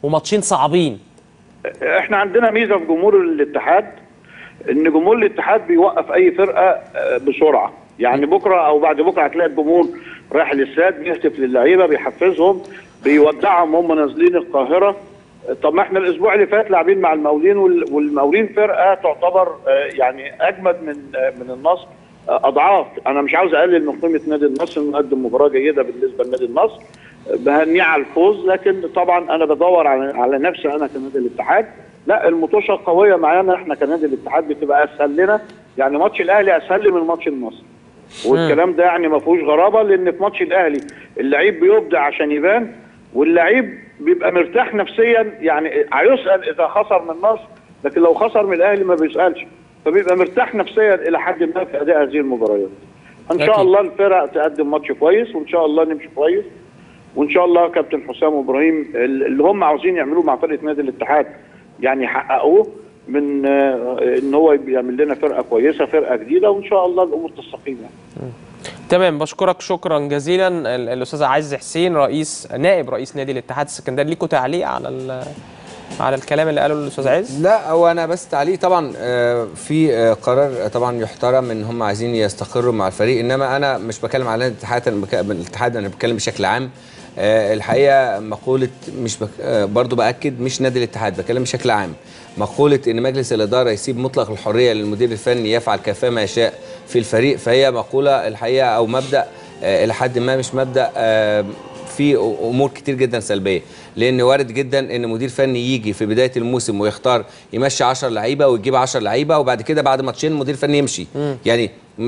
[SPEAKER 3] وماتشين صعبين.
[SPEAKER 11] احنا عندنا ميزه في جمهور الاتحاد، ان جمهور الاتحاد بيوقف اي فرقه بسرعه. يعني بكره او بعد بكره هتلاقي الجمهور رايح الاستاد بيهتف للعيبه، بيحفزهم، بيودعهم هم نازلين القاهره. طب ما احنا الاسبوع اللي فات لاعبين مع المقاولين، والمقاولين فرقه تعتبر يعني اجمد من النصر اضعاف. انا مش عاوز اقلل من قيمه نادي النصر، مقدم مباراه جيده بالنسبه لنادي النصر، بهنيه على الفوز، لكن طبعا انا بدور على نفسي انا كنادي الاتحاد. لا، المطوشه قويه معانا احنا كنادي الاتحاد، بتبقى اسهل لنا. يعني ماتش الاهلي اسهل من ماتش النصر، والكلام ده يعني ما فيهوش غرابه، لان في ماتش الاهلي اللعيب بيبدع عشان يبان، واللعيب بيبقى مرتاح نفسيا. يعني هيسال اذا خسر من النصر، لكن لو خسر من الاهلي ما بيسالش، فبيبقى مرتاح نفسيا الى حد ما في اداء هذه المباريات. ان شاء الله الفرق تقدم ماتش كويس، وان شاء الله نمشي كويس، وان شاء الله كابتن حسام وابراهيم اللي هم عاوزين يعملوه مع فرقه نادي الاتحاد يعني يحققوه، من ان هو يعمل لنا فرقه كويسه، فرقه جديده، وان شاء الله الامور تستقيم يعني.
[SPEAKER 3] تمام، بشكرك شكرا جزيلا الاستاذ عز حسين نائب رئيس نادي الاتحاد السكندري. ليكوا تعليق على الكلام اللي قاله الاستاذ عز؟
[SPEAKER 8] لا، هو انا بس تعليق طبعا في قرار طبعا يحترم ان هم عايزين يستقروا مع الفريق، انما انا مش بتكلم على الاتحاد، انا بتكلم بشكل عام. الحقيقه مقوله مش برضو باكد مش نادي الاتحاد، بتكلم بشكل عام. مقوله ان مجلس الاداره يسيب مطلق الحريه للمدير الفني يفعل كيفما يشاء في الفريق، فهي مقوله الحقيقه او مبدا الى حد ما مش مبدا، في امور كتير جدا سلبيه، لان وارد جدا ان مدير فني يجي في بدايه الموسم ويختار يمشي 10 لعيبه ويجيب 10 لعيبه، وبعد كده بعد ماتشين المدير الفني يمشي. يعني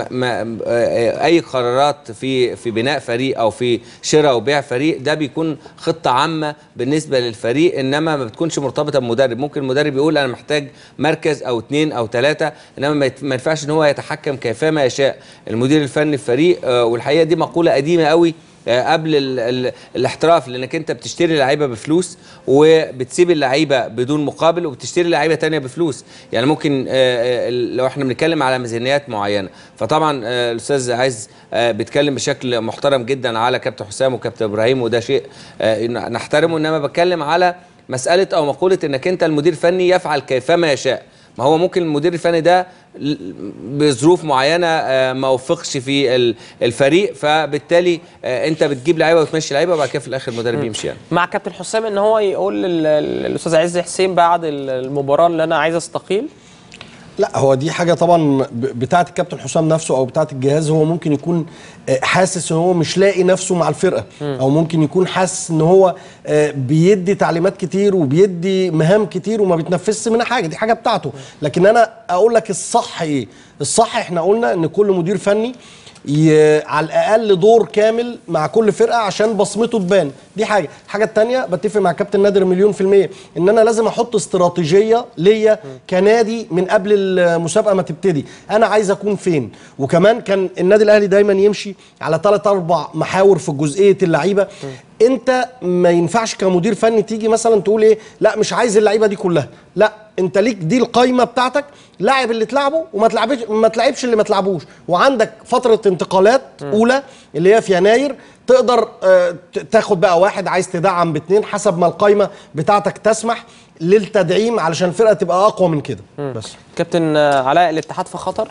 [SPEAKER 8] اي قرارات في بناء فريق او في شراء وبيع فريق ده بيكون خطه عامه بالنسبه للفريق، انما ما بتكونش مرتبطه بمدرب. ممكن المدرب يقول انا محتاج مركز او 2 أو 3، انما ما ينفعش ان هو يتحكم كيفما يشاء المدير الفني في فريق. والحقيقه دي مقوله قديمه قوي قبل الاحتراف، لانك انت بتشتري لعيبه بفلوس وبتسيب اللعيبه بدون مقابل، وبتشتري لعيبه ثانيه بفلوس. يعني ممكن لو احنا بنتكلم على ميزانيات معينه، فطبعا الاستاذ عايز بيتكلم بشكل محترم جدا على كابتن حسام وكابتن ابراهيم، وده شيء نحترمه، انما بتكلم على مساله او مقوله انك انت المدير الفني يفعل كيفما يشاء. ما هو ممكن المدير الفني ده بظروف معينه ما وفقش في الفريق، فبالتالي انت بتجيب لعيبه وتمشي لعيبه، وبعد كده في الاخر المدرب يمشي. يعني
[SPEAKER 3] مع كابتن حسام ان هو يقول للاستاذ عز حسين بعد المباراه اللي انا عايز استقيل؟
[SPEAKER 7] لا، هو دي حاجه طبعا بتاعه الكابتن حسام نفسه او بتاعه الجهاز. هو ممكن يكون حاسس ان هو مش لاقي نفسه مع الفرقه، او ممكن يكون حاسس ان هو بيدي تعليمات كتير وبيدي مهام كتير وما بيتنفذش منها حاجه، دي حاجه بتاعته. لكن انا اقول لك الصح ايه؟ الصح احنا قلنا ان كل مدير فني على الاقل دور كامل مع كل فرقه عشان بصمته تبان. دي الحاجه الثانيه بتفق مع كابتن نادر مليون في الميه ان انا لازم احط استراتيجيه ليا كنادي من قبل المسابقه ما تبتدي. انا عايز اكون فين، وكمان كان النادي الاهلي دايما يمشي على 3-4 محاور في جزئيه اللعيبه. انت ما ينفعش كمدير فني تيجي مثلا تقول ايه، لا مش عايز اللعيبه دي كلها، لا انت ليك دي القايمه بتاعتك، لاعب اللي تلعبه وما تلعبش اللي ما تلعبوش، وعندك فتره انتقالات اولى اللي هي في يناير تقدر تاخد بقى واحد، عايز تدعم ب2 حسب ما القايمه بتاعتك تسمح للتدعيم علشان الفرقه تبقى اقوى من كده. بس
[SPEAKER 3] كابتن علاء، الاتحاد في خطر؟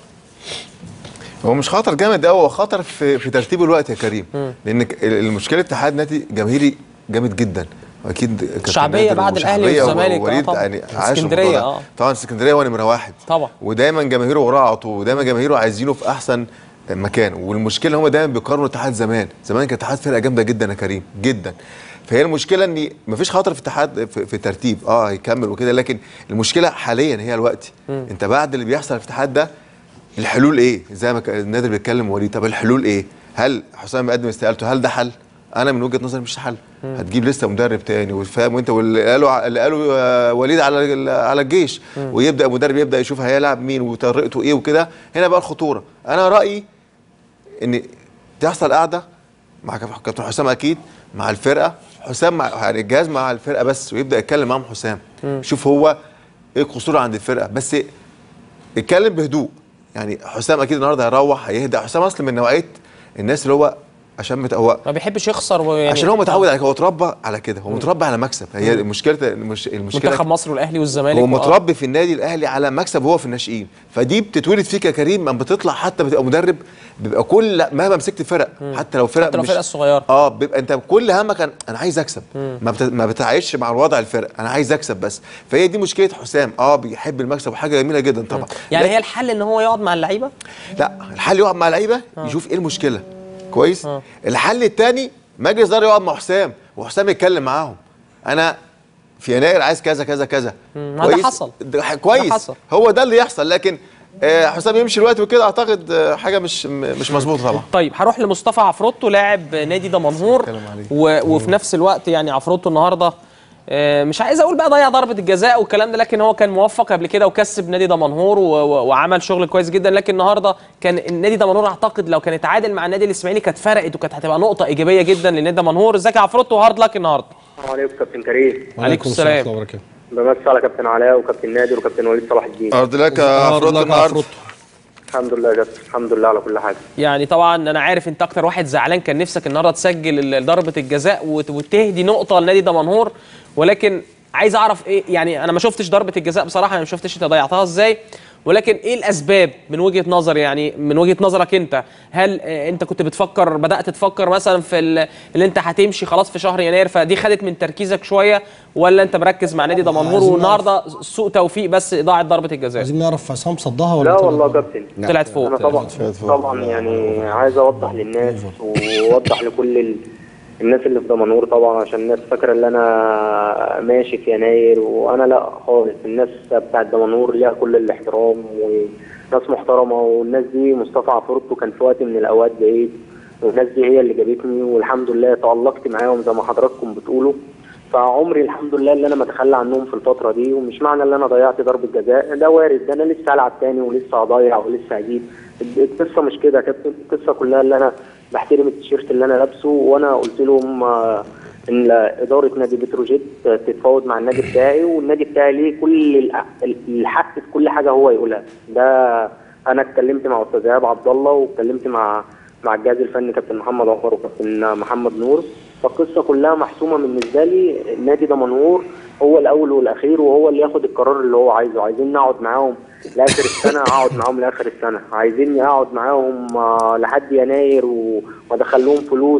[SPEAKER 4] هو مش خطر جامد قوي، هو خطر في ترتيب الوقت يا كريم. لان المشكله الاتحاد نادي جماهيري جامد جدا، اكيد
[SPEAKER 3] شعبيه بعد الاهلي والزمالك
[SPEAKER 4] يعني
[SPEAKER 3] اسكندريه.
[SPEAKER 4] طبعا اسكندريه هو نمره 1
[SPEAKER 3] طبعا،
[SPEAKER 4] ودايما جماهيره وراه على طول، ودايما جماهيره عايزينه في احسن مكان. والمشكله هم دايما بيقارنوا الاتحاد زمان كان الاتحاد فرقه جامده جدا يا كريم جدا. فهي المشكله ان مفيش خطر في الاتحاد في ترتيب، هيكمل وكده، لكن المشكله حاليا هي الوقت. انت بعد اللي بيحصل في الاتحاد ده الحلول ايه؟ زي ما نادر بيتكلم وليد، طب الحلول ايه؟ هل حسام مقدم استقالته هل ده حل؟ انا من وجهه نظري مش حل. هتجيب لسه مدرب تاني وفاهم، وانت واللي قالوا وليد على الجيش، ويبدا مدرب يبدا يشوف هيلعب مين وطريقته ايه وكده. هنا بقى الخطوره. انا رايي ان تحصل قاعده مع كابتن حسام، اكيد مع الفرقه، حسام يعني الجهاز مع الفرقه بس، ويبدا يتكلم معاهم حسام، شوف هو ايه القصور عند الفرقه، بس اتكلم بهدوء. يعني حسام اكيد النهارده هيروح هيهدى. حسام اصلا من نوعيه الناس اللي هو عشان متقوق،
[SPEAKER 3] ما بيحبش يخسر يعني
[SPEAKER 4] عشان هو متعود على، هو اتربى على كده، هو متربى على مكسب. هي المشكله
[SPEAKER 3] منتخب مصر والاهلي والزمالك،
[SPEAKER 4] هو متربي في النادي الاهلي على مكسب وهو في الناشئين، فدي بتتولد فيك يا كريم. لما بتطلع حتى بتبقى مدرب، بيبقى كل مهما مسكت فرق، حتى لو فرق
[SPEAKER 3] الفرقه الصغيره،
[SPEAKER 4] بيبقى انت كل همك انا عايز اكسب، ما بتعايش مع الوضع الفرق، انا عايز اكسب بس. فهي دي مشكله حسام، بيحب المكسب وحاجه جميله جدا طبعا.
[SPEAKER 3] يعني هي الحل ان هو يقعد مع اللعيبه؟
[SPEAKER 4] لا، الحل يقعد مع اللعيبه يشوف ايه المشكله كويس. الحل الثاني مجلس اداره يقعد مع حسام وحسام يتكلم معاهم، انا في يناير عايز كذا كذا كذا.
[SPEAKER 3] كويس، ده حصل
[SPEAKER 4] كويس، ده حصل. هو ده اللي يحصل، لكن حسام يمشي الوقت وكده اعتقد حاجه مش مظبوطه طبعا.
[SPEAKER 3] طيب هروح لمصطفى عفروتو لاعب نادي دمنهور، وفي نفس الوقت يعني عفروتو النهارده مش عايز اقول بقى ضيع ضربه الجزاء والكلام ده، لكن هو كان موفق قبل كده وكسب نادي دمنهور وعمل شغل كويس جدا. لكن النهارده كان النادي دمنهور اعتقد لو كان اتعادل مع النادي الاسماعيلي كانت فرقت وكانت هتبقى نقطه ايجابيه جدا لنادي دمنهور. ازيك يا عفروتو وهارد لك النهارده؟
[SPEAKER 12] السلام عليكم كابتن كريم.
[SPEAKER 3] وعليكم السلام.
[SPEAKER 12] بمسي على كابتن علاء وكابتن نادر وكابتن وليد صلاح الدين.
[SPEAKER 4] ارض لك يا عفروتو النهارده.
[SPEAKER 12] الحمد لله يا كابتن، الحمد لله على كل حاجه.
[SPEAKER 3] يعني طبعا انا عارف انت اكتر واحد زعلان، كان نفسك النهارده تسجل ضربه الجزاء وتهدي نقطه لنادي دمنهور، ولكن عايز اعرف ايه يعني. انا ما شفتش ضربه الجزاء بصراحه، انا ما شفتش انت ضيعتها ازاي، ولكن ايه الاسباب من وجهه نظر، يعني من وجهه نظرك انت؟ هل انت كنت بدات تفكر مثلا في اللي انت هتمشي خلاص في شهر يناير فدي خدت من تركيزك شويه، ولا انت مركز مع نادي دمنهور والنهارده سوء توفيق بس ضاعت ضربه الجزاء؟
[SPEAKER 7] عايزين نعرف حسام صدها ولا
[SPEAKER 12] لا والله يا كابتن
[SPEAKER 3] طلعت فوق.
[SPEAKER 12] انا طبعا يعني عايز اوضح للناس واوضح لكل الناس اللي في دمنهور طبعا، عشان الناس فاكره ان انا ماشي في يناير، وانا لا خالص. الناس بتاعت دمنهور ليها كل الاحترام وناس محترمه، والناس دي مصطفى عفروتو كان في وقت من الاوقات بعيد، والناس دي هي اللي جابتني، والحمد لله تألقت معاهم زي ما حضراتكم بتقولوا. فعمري الحمد لله اللي انا ما اتخلى عنهم في الفتره دي، ومش معنى ان انا ضيعت ضربه جزاء ده وارد، ده انا لسه العب تاني ولسه هضيع ولسه هجيب. القصه مش كده يا كابتن، القصه كلها اللي انا بحترم التيشيرت اللي انا لابسه، وانا قلت لهم ان اداره نادي بتروجيت تتفاوض مع النادي بتاعي، والنادي بتاعي ليه كل الحق في كل حاجه هو يقولها. ده انا اتكلمت مع استاذ ايهاب عبد الله، واتكلمت مع الجهاز الفني كابتن محمد عمر وكابتن محمد نور. فالقصه كلها محسومه بالنسبه لي، نادي دمنهور هو الاول والاخير، وهو اللي ياخد القرار اللي هو عايزه. عايزين نقعد معاهم لاخر السنه اقعد معاهم لاخر السنه، عايزيني اقعد معاهم لحد يناير وادخل لهم فلوس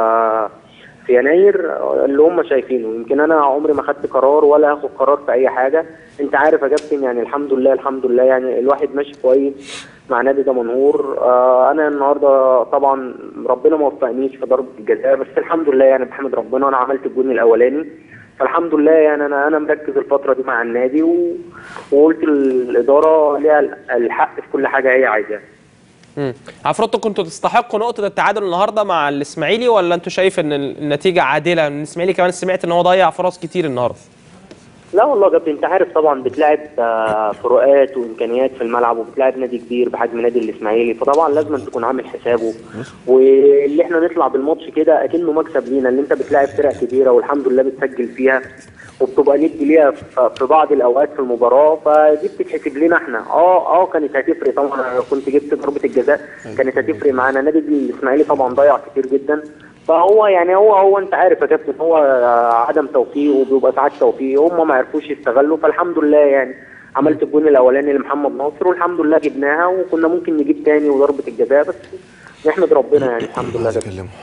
[SPEAKER 12] في يناير اللي هم شايفينه. يمكن انا عمري ما خدت قرار ولا هاخد قرار في اي حاجه. انت عارف يا كابتن يعني الحمد لله الحمد لله يعني الواحد ماشي كويس مع نادي دمنهور. انا النهارده طبعا ربنا ما وفقنيش في ضربه الجزاء، بس الحمد لله يعني بحمد ربنا انا عملت الجون الاولاني، فالحمد لله يعني انا مركز الفتره دي مع النادي، وقلت الاداره ليها الحق في كل حاجه هي عايزاها.
[SPEAKER 3] عفروتو كنتوا تستحقوا نقطه التعادل النهارده مع الاسماعيلي، ولا انتوا شايف ان النتيجه عادله؟ الاسماعيلي كمان سمعت ان هو ضيع فرص كتير النهارده.
[SPEAKER 12] لا والله يا كابتن انت عارف طبعا بتلاعب فروقات وامكانيات في الملعب، وبتلاعب نادي كبير بحجم نادي الاسماعيلي، فطبعا لازم تكون عامل حسابه. واللي احنا نطلع بالماتش كده اكنه مكسب لينا، اللي انت بتلاعب فرق كبيره والحمد لله بتسجل فيها وبتبقى ند ليها في بعض الاوقات في المباراه، فدي بتتحسب لنا احنا. كانت هتفرق طبعا. انا كنت جبت ضربه الجزاء كانت هتفرق معانا. نادي الاسماعيلي طبعا ضيع كتير جدا، فهو يعني هو انت عارف يا كابتن هو عدم توفيق وبيبقى ساعات توفيق، هم ما عرفوش يستغلوا. فالحمد لله يعني عملت الجون الاولاني لمحمد ناصر والحمد لله جبناها، وكنا ممكن نجيب تاني وضربه الجزاء، بس نحمد ربنا يعني الحمد لله.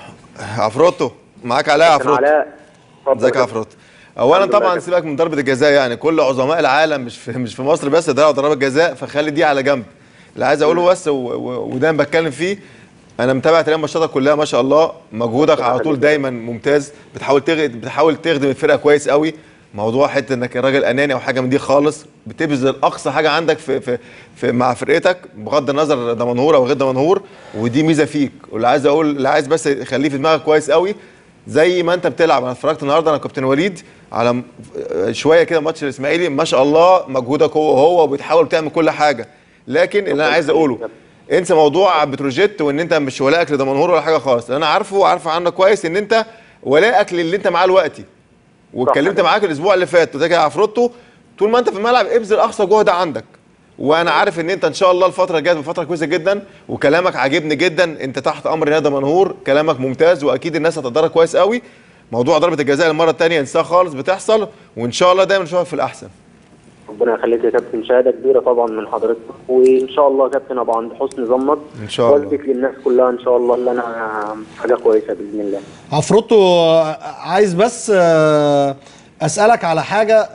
[SPEAKER 4] عفروتو معاك علاء. عفروتو ازيك يا عفروتو؟ اولا طبعا سيبك من ضربه الجزاء، يعني كل عظماء العالم مش في مصر بس ضيعوا ضربه جزاء، فخلي دي على جنب. اللي عايز اقوله بس ودايما بتكلم فيه، انا متابع تقريبا ماتشاتك كلها ما شاء الله، مجهودك على طول دايما ممتاز، بتحاول تخدم الفرقه كويس قوي. موضوع حته انك راجل اناني او حاجه من دي خالص، بتبذل اقصى حاجه عندك في مع فرقتك بغض النظر دمنهور او غير دمنهور، ودي ميزه فيك. واللي عايز اقول اللي عايز بس يخليه في دماغك كويس قوي، زي ما انت بتلعب. انا اتفرجت النهارده انا كابتن وليد على شويه كده ماتش الاسماعيلي، ما شاء الله مجهودك هو وبتحاول تعمل كل حاجه. لكن اللي انا عايز اقوله انسى موضوع بتروجيت وان انت مش ولائك لدمنهور ولا حاجه خالص. انا عارفه عنك كويس ان انت ولائك للي انت معاه دلوقتي، واتكلمت معاك الاسبوع اللي فات. وده يا عفروتو طول ما انت في الملعب ابذل اقصى جهد عندك، وانا عارف ان انت ان شاء الله الفتره الجايه فتره كويسه جدا، وكلامك عاجبني جدا، انت تحت امر نادي دمنهور، كلامك ممتاز واكيد الناس هتقدرك كويس قوي. موضوع ضربه الجزاء المره الثانيه انساها خالص، بتحصل، وان شاء الله دايما نشوفك في الاحسن.
[SPEAKER 12] ربنا يخليك يا كابتن، شهاده كبيره طبعا من حضرتك، وان شاء الله يا كابتن ابقى عند حسن ظنك
[SPEAKER 4] ان شاء الله،
[SPEAKER 12] واثبت للناس كلها ان شاء الله اللي انا حاجه كويسه باذن الله.
[SPEAKER 7] عفروتو، عايز بس اسالك على حاجه.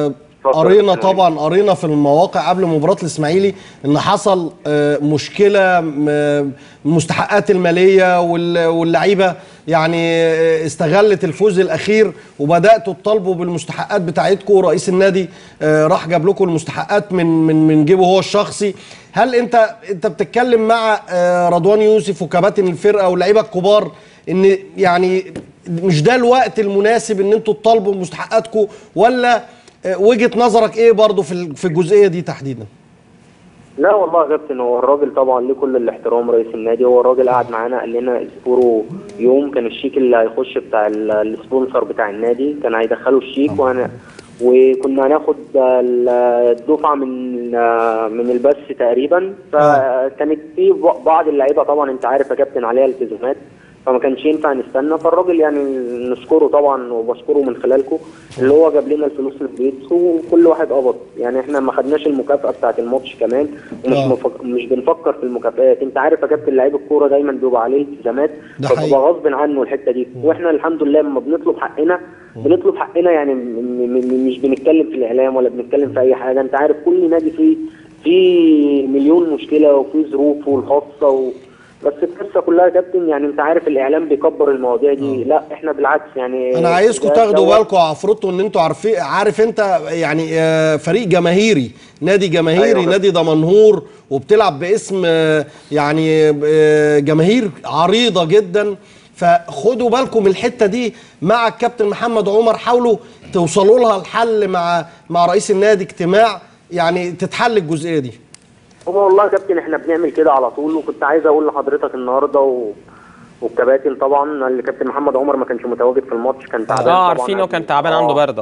[SPEAKER 7] قرينا في المواقع قبل مباراه الاسماعيلي ان حصل مشكله، المستحقات الماليه واللعيبه يعني استغلت الفوز الاخير وبداتوا تطالبوا بالمستحقات بتاعتكم، ورئيس النادي راح جاب لكم المستحقات من جيبه هو الشخصي. هل انت بتتكلم مع رضوان يوسف وكباتن الفرقه واللعيبه الكبار ان يعني مش ده الوقت المناسب ان انتوا تطالبوا بمستحقاتكم، ولا وجهة نظرك ايه برضو في الجزئيه دي تحديدا؟
[SPEAKER 12] لا والله يا كابتن، هو الراجل طبعا ليه كل الاحترام، رئيس النادي هو الراجل قعد معانا قال لنا اذكروا يوم كان الشيك اللي هيخش بتاع السبونسر بتاع النادي كان هيدخلوا الشيك، وكنا هناخد الدفعه من البث تقريبا، فكانت في بعض اللعيبه طبعا انت عارف يا كابتن عليها التزامات، فما كانش ينفع نستنى. فالراجل يعني نشكره طبعا وبشكره من خلالكم اللي هو جاب لنا الفلوس للبيت وكل واحد قبض. يعني احنا ما خدناش المكافاه بتاعه الماتش كمان، مش بنفكر في المكافآت. انت عارف يا كابتن لعيب الكوره دايما بيبقى عليه التزامات فبيبقى غصب عنه الحته دي، واحنا الحمد لله لما بنطلب حقنا يعني مش بنتكلم في الاعلام ولا بنتكلم في اي حاجه. انت عارف كل نادي فيه مليون مشكله وفيه ظروفه الخاصه بس القصه كلها يا كابتن يعني انت عارف الاعلام بيكبر المواضيع دي، لا احنا بالعكس. يعني
[SPEAKER 7] انا عايزكم تاخدوا بالكم يا عفروتو ان انتوا عارف انت يعني فريق جماهيري، نادي جماهيري، أيوة. نادي دمنهور وبتلعب باسم يعني جماهير عريضه جدا، فخدوا بالكم من الحته دي مع الكابتن محمد عمر، حاولوا توصلوا لها الحل مع رئيس النادي، اجتماع يعني تتحل الجزئيه دي.
[SPEAKER 12] هو والله يا كابتن احنا بنعمل كده على طول، وكنت عايز اقول لحضرتك النهارده والكباتن طبعا الكابتن محمد عمر ما كانش متواجد في الماتش، كان تعبان
[SPEAKER 3] عارفين وكان تعبان عنده برد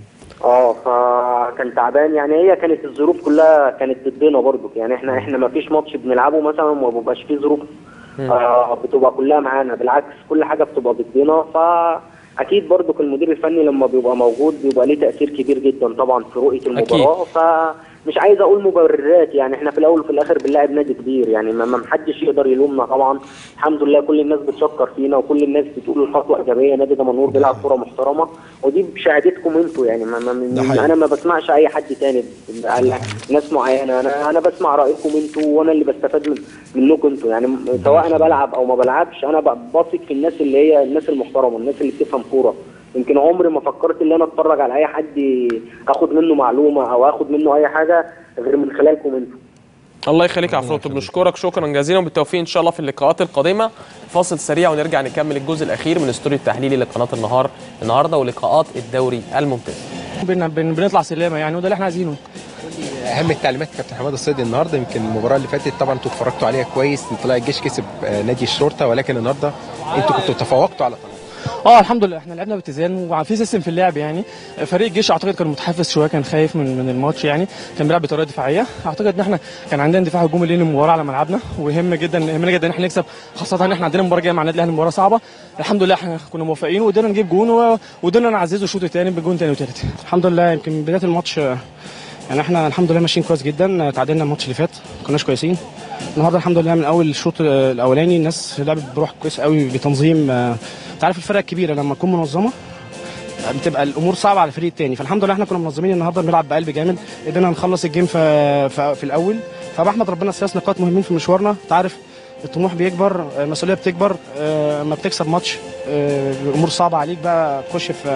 [SPEAKER 12] فكان تعبان. يعني هي كانت الظروف كلها كانت ضدنا برضو، يعني احنا ما فيش ماتش بنلعبه مثلا وما بيبقاش فيه ظروف بتبقى كلها معانا، بالعكس كل حاجه بتبقى ضدنا. فاكيد برضو المدير الفني لما بيبقى موجود بيبقى ليه تاثير كبير جدا طبعا في رؤيه المباراه. مش عايز اقول مبررات، يعني احنا في الاول وفي الاخر بنلاعب نادي كبير، يعني ما محدش يقدر يلومنا طبعا. الحمد لله كل الناس بتشكر فينا وكل الناس بتقول الخطوه ايجابيه، نادي دمنهور بيلعب كوره محترمه ودي بشهادتكم انتوا. يعني انا ما بسمعش اي حد تاني، ناس معينه، انا بسمع رايكم انتوا وانا اللي بستفاد منكم انتوا. يعني سواء انا بلعب او ما بلعبش انا بثق في الناس اللي هي الناس المحترمه، الناس اللي بتفهم كوره. يمكن عمري ما فكرت ان انا اتفرج على اي حد اخد منه معلومه او اخد منه اي حاجه غير من خلالكم انتوا.
[SPEAKER 3] الله يخليك يا عفروتو، بنشكرك شكرا جزيلا وبالتوفيق ان شاء الله في اللقاءات القادمه. فاصل سريع ونرجع نكمل الجزء الاخير من الاستوديو التحليلي لقناه النهارده ولقاءات الدوري الممتاز.
[SPEAKER 13] بنطلع سلامه يعني وده اللي احنا عايزينه.
[SPEAKER 2] اهم التعليمات كابتن حماده الصيدي النهارده، يمكن المباراه اللي فاتت طبعا انتوا اتفرجتوا عليها كويس، طلع الجيش كسب نادي الشرطه، ولكن النهارده انتوا كنتوا تفوقتوا على
[SPEAKER 13] الحمد لله احنا لعبنا باتزان وفي سيستم في اللعب. يعني فريق الجيش اعتقد كان متحفز شويه، كان خايف من الماتش، يعني كان بيلعب بطريقه دفاعيه. اعتقد ان احنا كان عندنا دفاع هجومي لين المباراه على ملعبنا، ويهم جدا ان احنا نكسب، خاصه ان احنا عندنا مباراه جايه مع النادي الاهلي، مباراه صعبه. الحمد لله احنا كنا موفقين وقدرنا نجيب جون وقدرنا نعززه الشوط الثاني بجون ثاني وثالث. الحمد لله يمكن من بدايه الماتش يعني احنا الحمد لله ماشيين كويس جدا، تعادلنا الماتش اللي فات ما كناش كويسين. النهارده الحمد لله من اول الشوط الاولاني الناس لعبت بروح كويس قوي بتنظيم. انت عارف الفرق الكبيره لما تكون منظمه بتبقى الامور صعبه على الفريق الثاني، فالحمد لله احنا كنا منظمين النهارده، بنلعب بقلب جامد، قدرنا نخلص الجيم في الاول. فبحمد ربنا 3 نقاط مهمين في مشوارنا. انت عارف الطموح بيكبر، المسؤوليه بتكبر، اما بتكسب ماتش الامور صعبه عليك بقى تخش في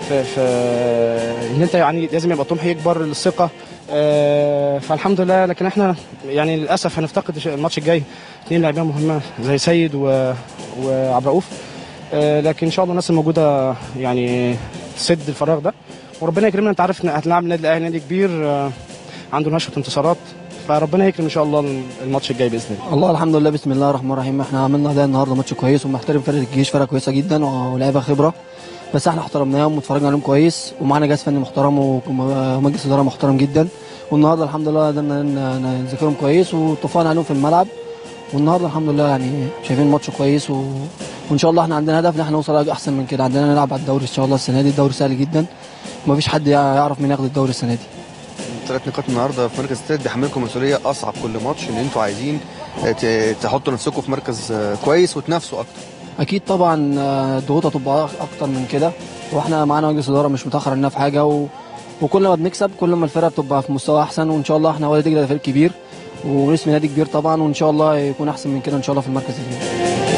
[SPEAKER 13] ان انت يعني لازم يبقى الطموح يكبر، الثقه. فالحمد لله. لكن احنا يعني للاسف هنفتقد الماتش الجاي 2 لاعبين مهمه زي سيد وعبد الرؤوف، لكن ان شاء الله الناس الموجوده يعني تسد الفراغ ده وربنا يكرمنا. انت عارف هتلاعب النادي الاهلي، نادي كبير عنده نشوه انتصارات، فربنا يكرم ان شاء الله الماتش الجاي باذن
[SPEAKER 14] الله. الحمد لله، بسم الله الرحمن الرحيم. احنا عملنا ده النهارده ماتش كويس، ومحترم فرقه الجيش، فرقه كويسه جدا ولاعيبه خبره، بس احنا احترمناهم واتفرجنا عليهم كويس، ومعانا جهاز فني محترم ومجلس اداره محترم جدا. والنهارده الحمد لله قدرنا نذاكرهم كويس واتفقنا عليهم في الملعب، والنهارده الحمد لله يعني شايفين الماتش كويس وان شاء الله احنا عندنا هدف ان احنا نوصل احسن من كده، عندنا نلعب على الدوري ان شاء الله السنه دي. الدوري سهل جدا ومفيش حد يعرف مين ياخد الدوري السنه دي.
[SPEAKER 5] 3 نقاط النهارده في مركز الثالث بيحملكم مسؤوليه اصعب كل ماتش، ان انتوا عايزين تحطوا نفسكم في مركز كويس وتنافسوا اكتر.
[SPEAKER 14] اكيد طبعا الضغوط هتبقى اكتر من كده، واحنا معانا مجلس اداره مش متاخر علينا في حاجه وكل ما بنكسب كل ما الفرقه بتبقى في مستوى احسن، وان شاء الله احنا وادي دجله ده فريق كبير واسم نادي كبير طبعا، وان شاء الله يكون احسن من كده ان شاء الله في المركز الجاي.